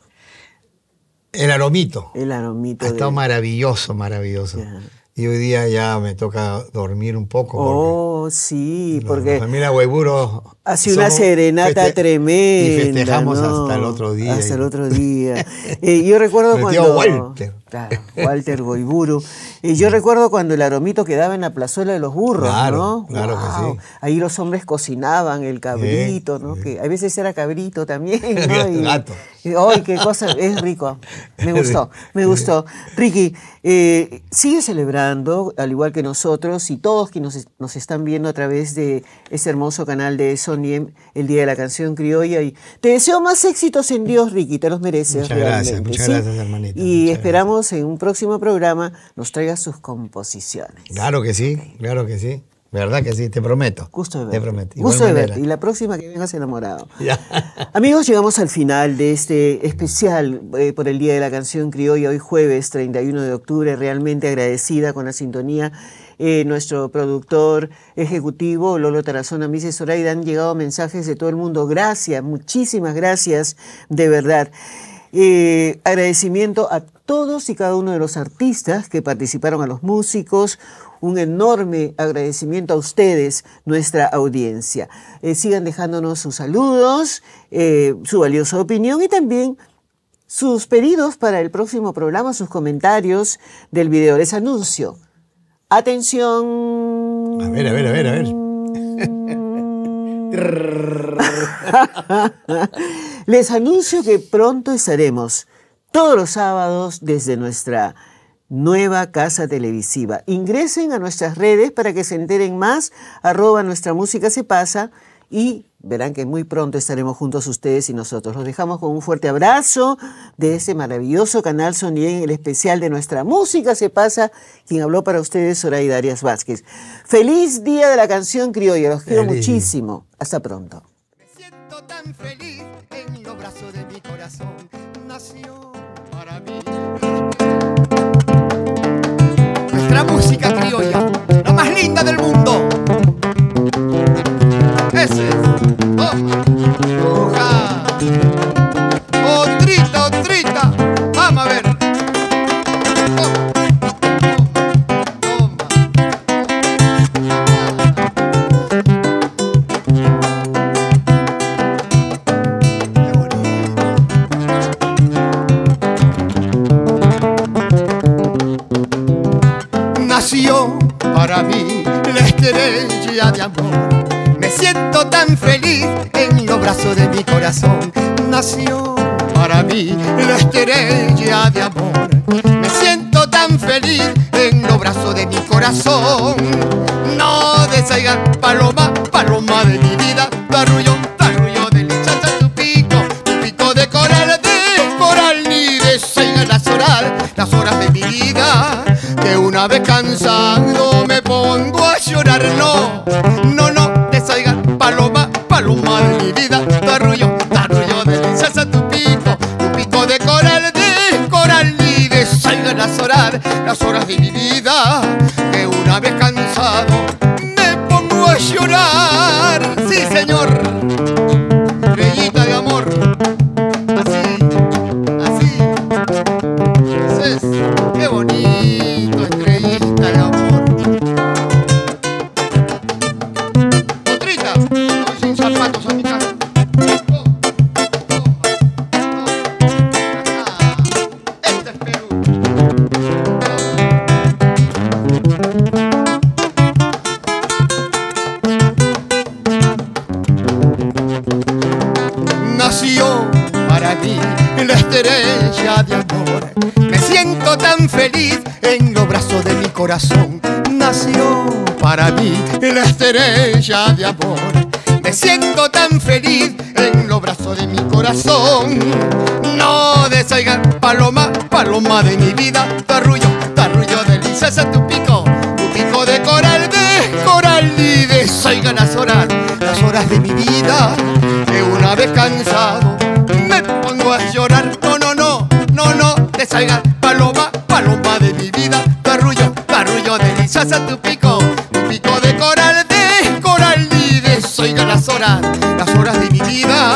Speaker 9: El Aromito.
Speaker 1: El Aromito.
Speaker 9: Ha estado maravilloso.
Speaker 1: Ya.
Speaker 9: Y hoy día ya me toca dormir un poco.
Speaker 1: Oh, sí, porque
Speaker 9: La familia Guayburo
Speaker 1: hace una serenata tremenda.
Speaker 9: Y festejamos
Speaker 1: ¿no?
Speaker 9: hasta el otro día.
Speaker 1: Hasta el otro día. Yo recuerdo
Speaker 9: Mi tío
Speaker 1: cuando...
Speaker 9: Walter.
Speaker 1: Claro, Walter Guayburo. Yo recuerdo cuando el Aromito quedaba en la plazuela de los burros,
Speaker 9: Claro,
Speaker 1: ¿no?
Speaker 9: claro que sí.
Speaker 1: Ahí los hombres cocinaban el cabrito, ¿no? Que a veces era cabrito también, ¿no?
Speaker 9: Gato.
Speaker 1: ¡Ay, qué cosa! Es rico. Me gustó. Ricky, sigue celebrando, al igual que nosotros y todos que nos están viendo a través de ese hermoso canal de Soniem, el Día de la Canción Criolla. Y te deseo más éxitos en Dios, Ricky, te los mereces.
Speaker 9: Muchas
Speaker 1: realmente,
Speaker 9: gracias,
Speaker 1: ¿sí?
Speaker 9: hermanita.
Speaker 1: Y
Speaker 9: muchas
Speaker 1: esperamos en un próximo programa nos traigas sus composiciones.
Speaker 9: Claro que sí, claro que sí. ¿Verdad que sí? Te prometo.
Speaker 1: Gusto de verte.
Speaker 9: Te prometo.
Speaker 1: Gusto de
Speaker 9: Igual
Speaker 1: verte.
Speaker 9: manera.
Speaker 1: Y la próxima que vengas enamorado.
Speaker 9: Ya.
Speaker 1: Amigos, llegamos al final de este especial por el Día de la Canción Criolla, hoy jueves 31 de octubre. Realmente agradecida con la sintonía. Nuestro productor ejecutivo, Lolo Tarazona, Mises Zoraida, han llegado mensajes de todo el mundo. Gracias, muchísimas gracias, de verdad. Agradecimiento a todos y cada uno de los artistas que participaron, a los músicos. Un enorme agradecimiento a ustedes, nuestra audiencia. Sigan dejándonos sus saludos, su valiosa opinión y también sus pedidos para el próximo programa, sus comentarios del video. Les anuncio. Atención.
Speaker 9: A ver.
Speaker 1: Les anuncio que pronto estaremos todos los sábados desde nuestra nueva casa televisiva. Ingresen a nuestras redes para que se enteren más, @nuestra música se pasa, y verán que muy pronto estaremos juntos ustedes y nosotros. Los dejamos con un fuerte abrazo de ese maravilloso canal Sonien, el especial de Nuestra Música se pasa. Quien habló para ustedes, Zoraida Arias Vázquez. Feliz Día de la Canción Criolla, los quiero muchísimo. Hasta pronto.
Speaker 10: Me siento tan feliz en los brazos de mi corazón. Nació para mí nuestra música criolla, la más linda del mundo. Ese es. Toma. Bruja. Otrita, otrita. Vamos a ver. Toma. Toma. Qué bonito. Nació para mí la estrella de amor. Me siento tan feliz en los brazos de mi corazón. Nació para mí la estrella de amor. Me siento tan feliz en los brazos de mi corazón. No desaigan, paloma, paloma de mi vida. Tarrullo, tarrullo de lichacha, tu pico de coral, ni desaigan las horas de mi vida. Que una vez cansado me pongo a llorar. No, no, no. Paloma, paloma de mi vida, tarrullo, tarrullo de princesa, tu pico de coral, ni desaigan las horas de mi vida, que una vez cansado me pongo a llorar. Sí, señor, estrellita de amor, así, es, qué bonito, estrellita de amor. Zapatos a mi casa. Este es Perú. Nació para mí la estrella de amor. Me siento tan feliz en los brazos de mi corazón. Nació para mí la estrella de amor. Me siento tan feliz en los brazos de mi corazón. No desaigan, paloma, paloma de mi vida. Tarrullo, tarrullo de princesa, tu pico de coral, ni desaigan las horas de mi vida. Que una vez cansado me pongo a llorar. No, no, no, no, no, desaigan, paloma, paloma de mi vida. Tarrullo, tarrullo de princesa, tu pico de coral, ni desaigan las horas de mi vida.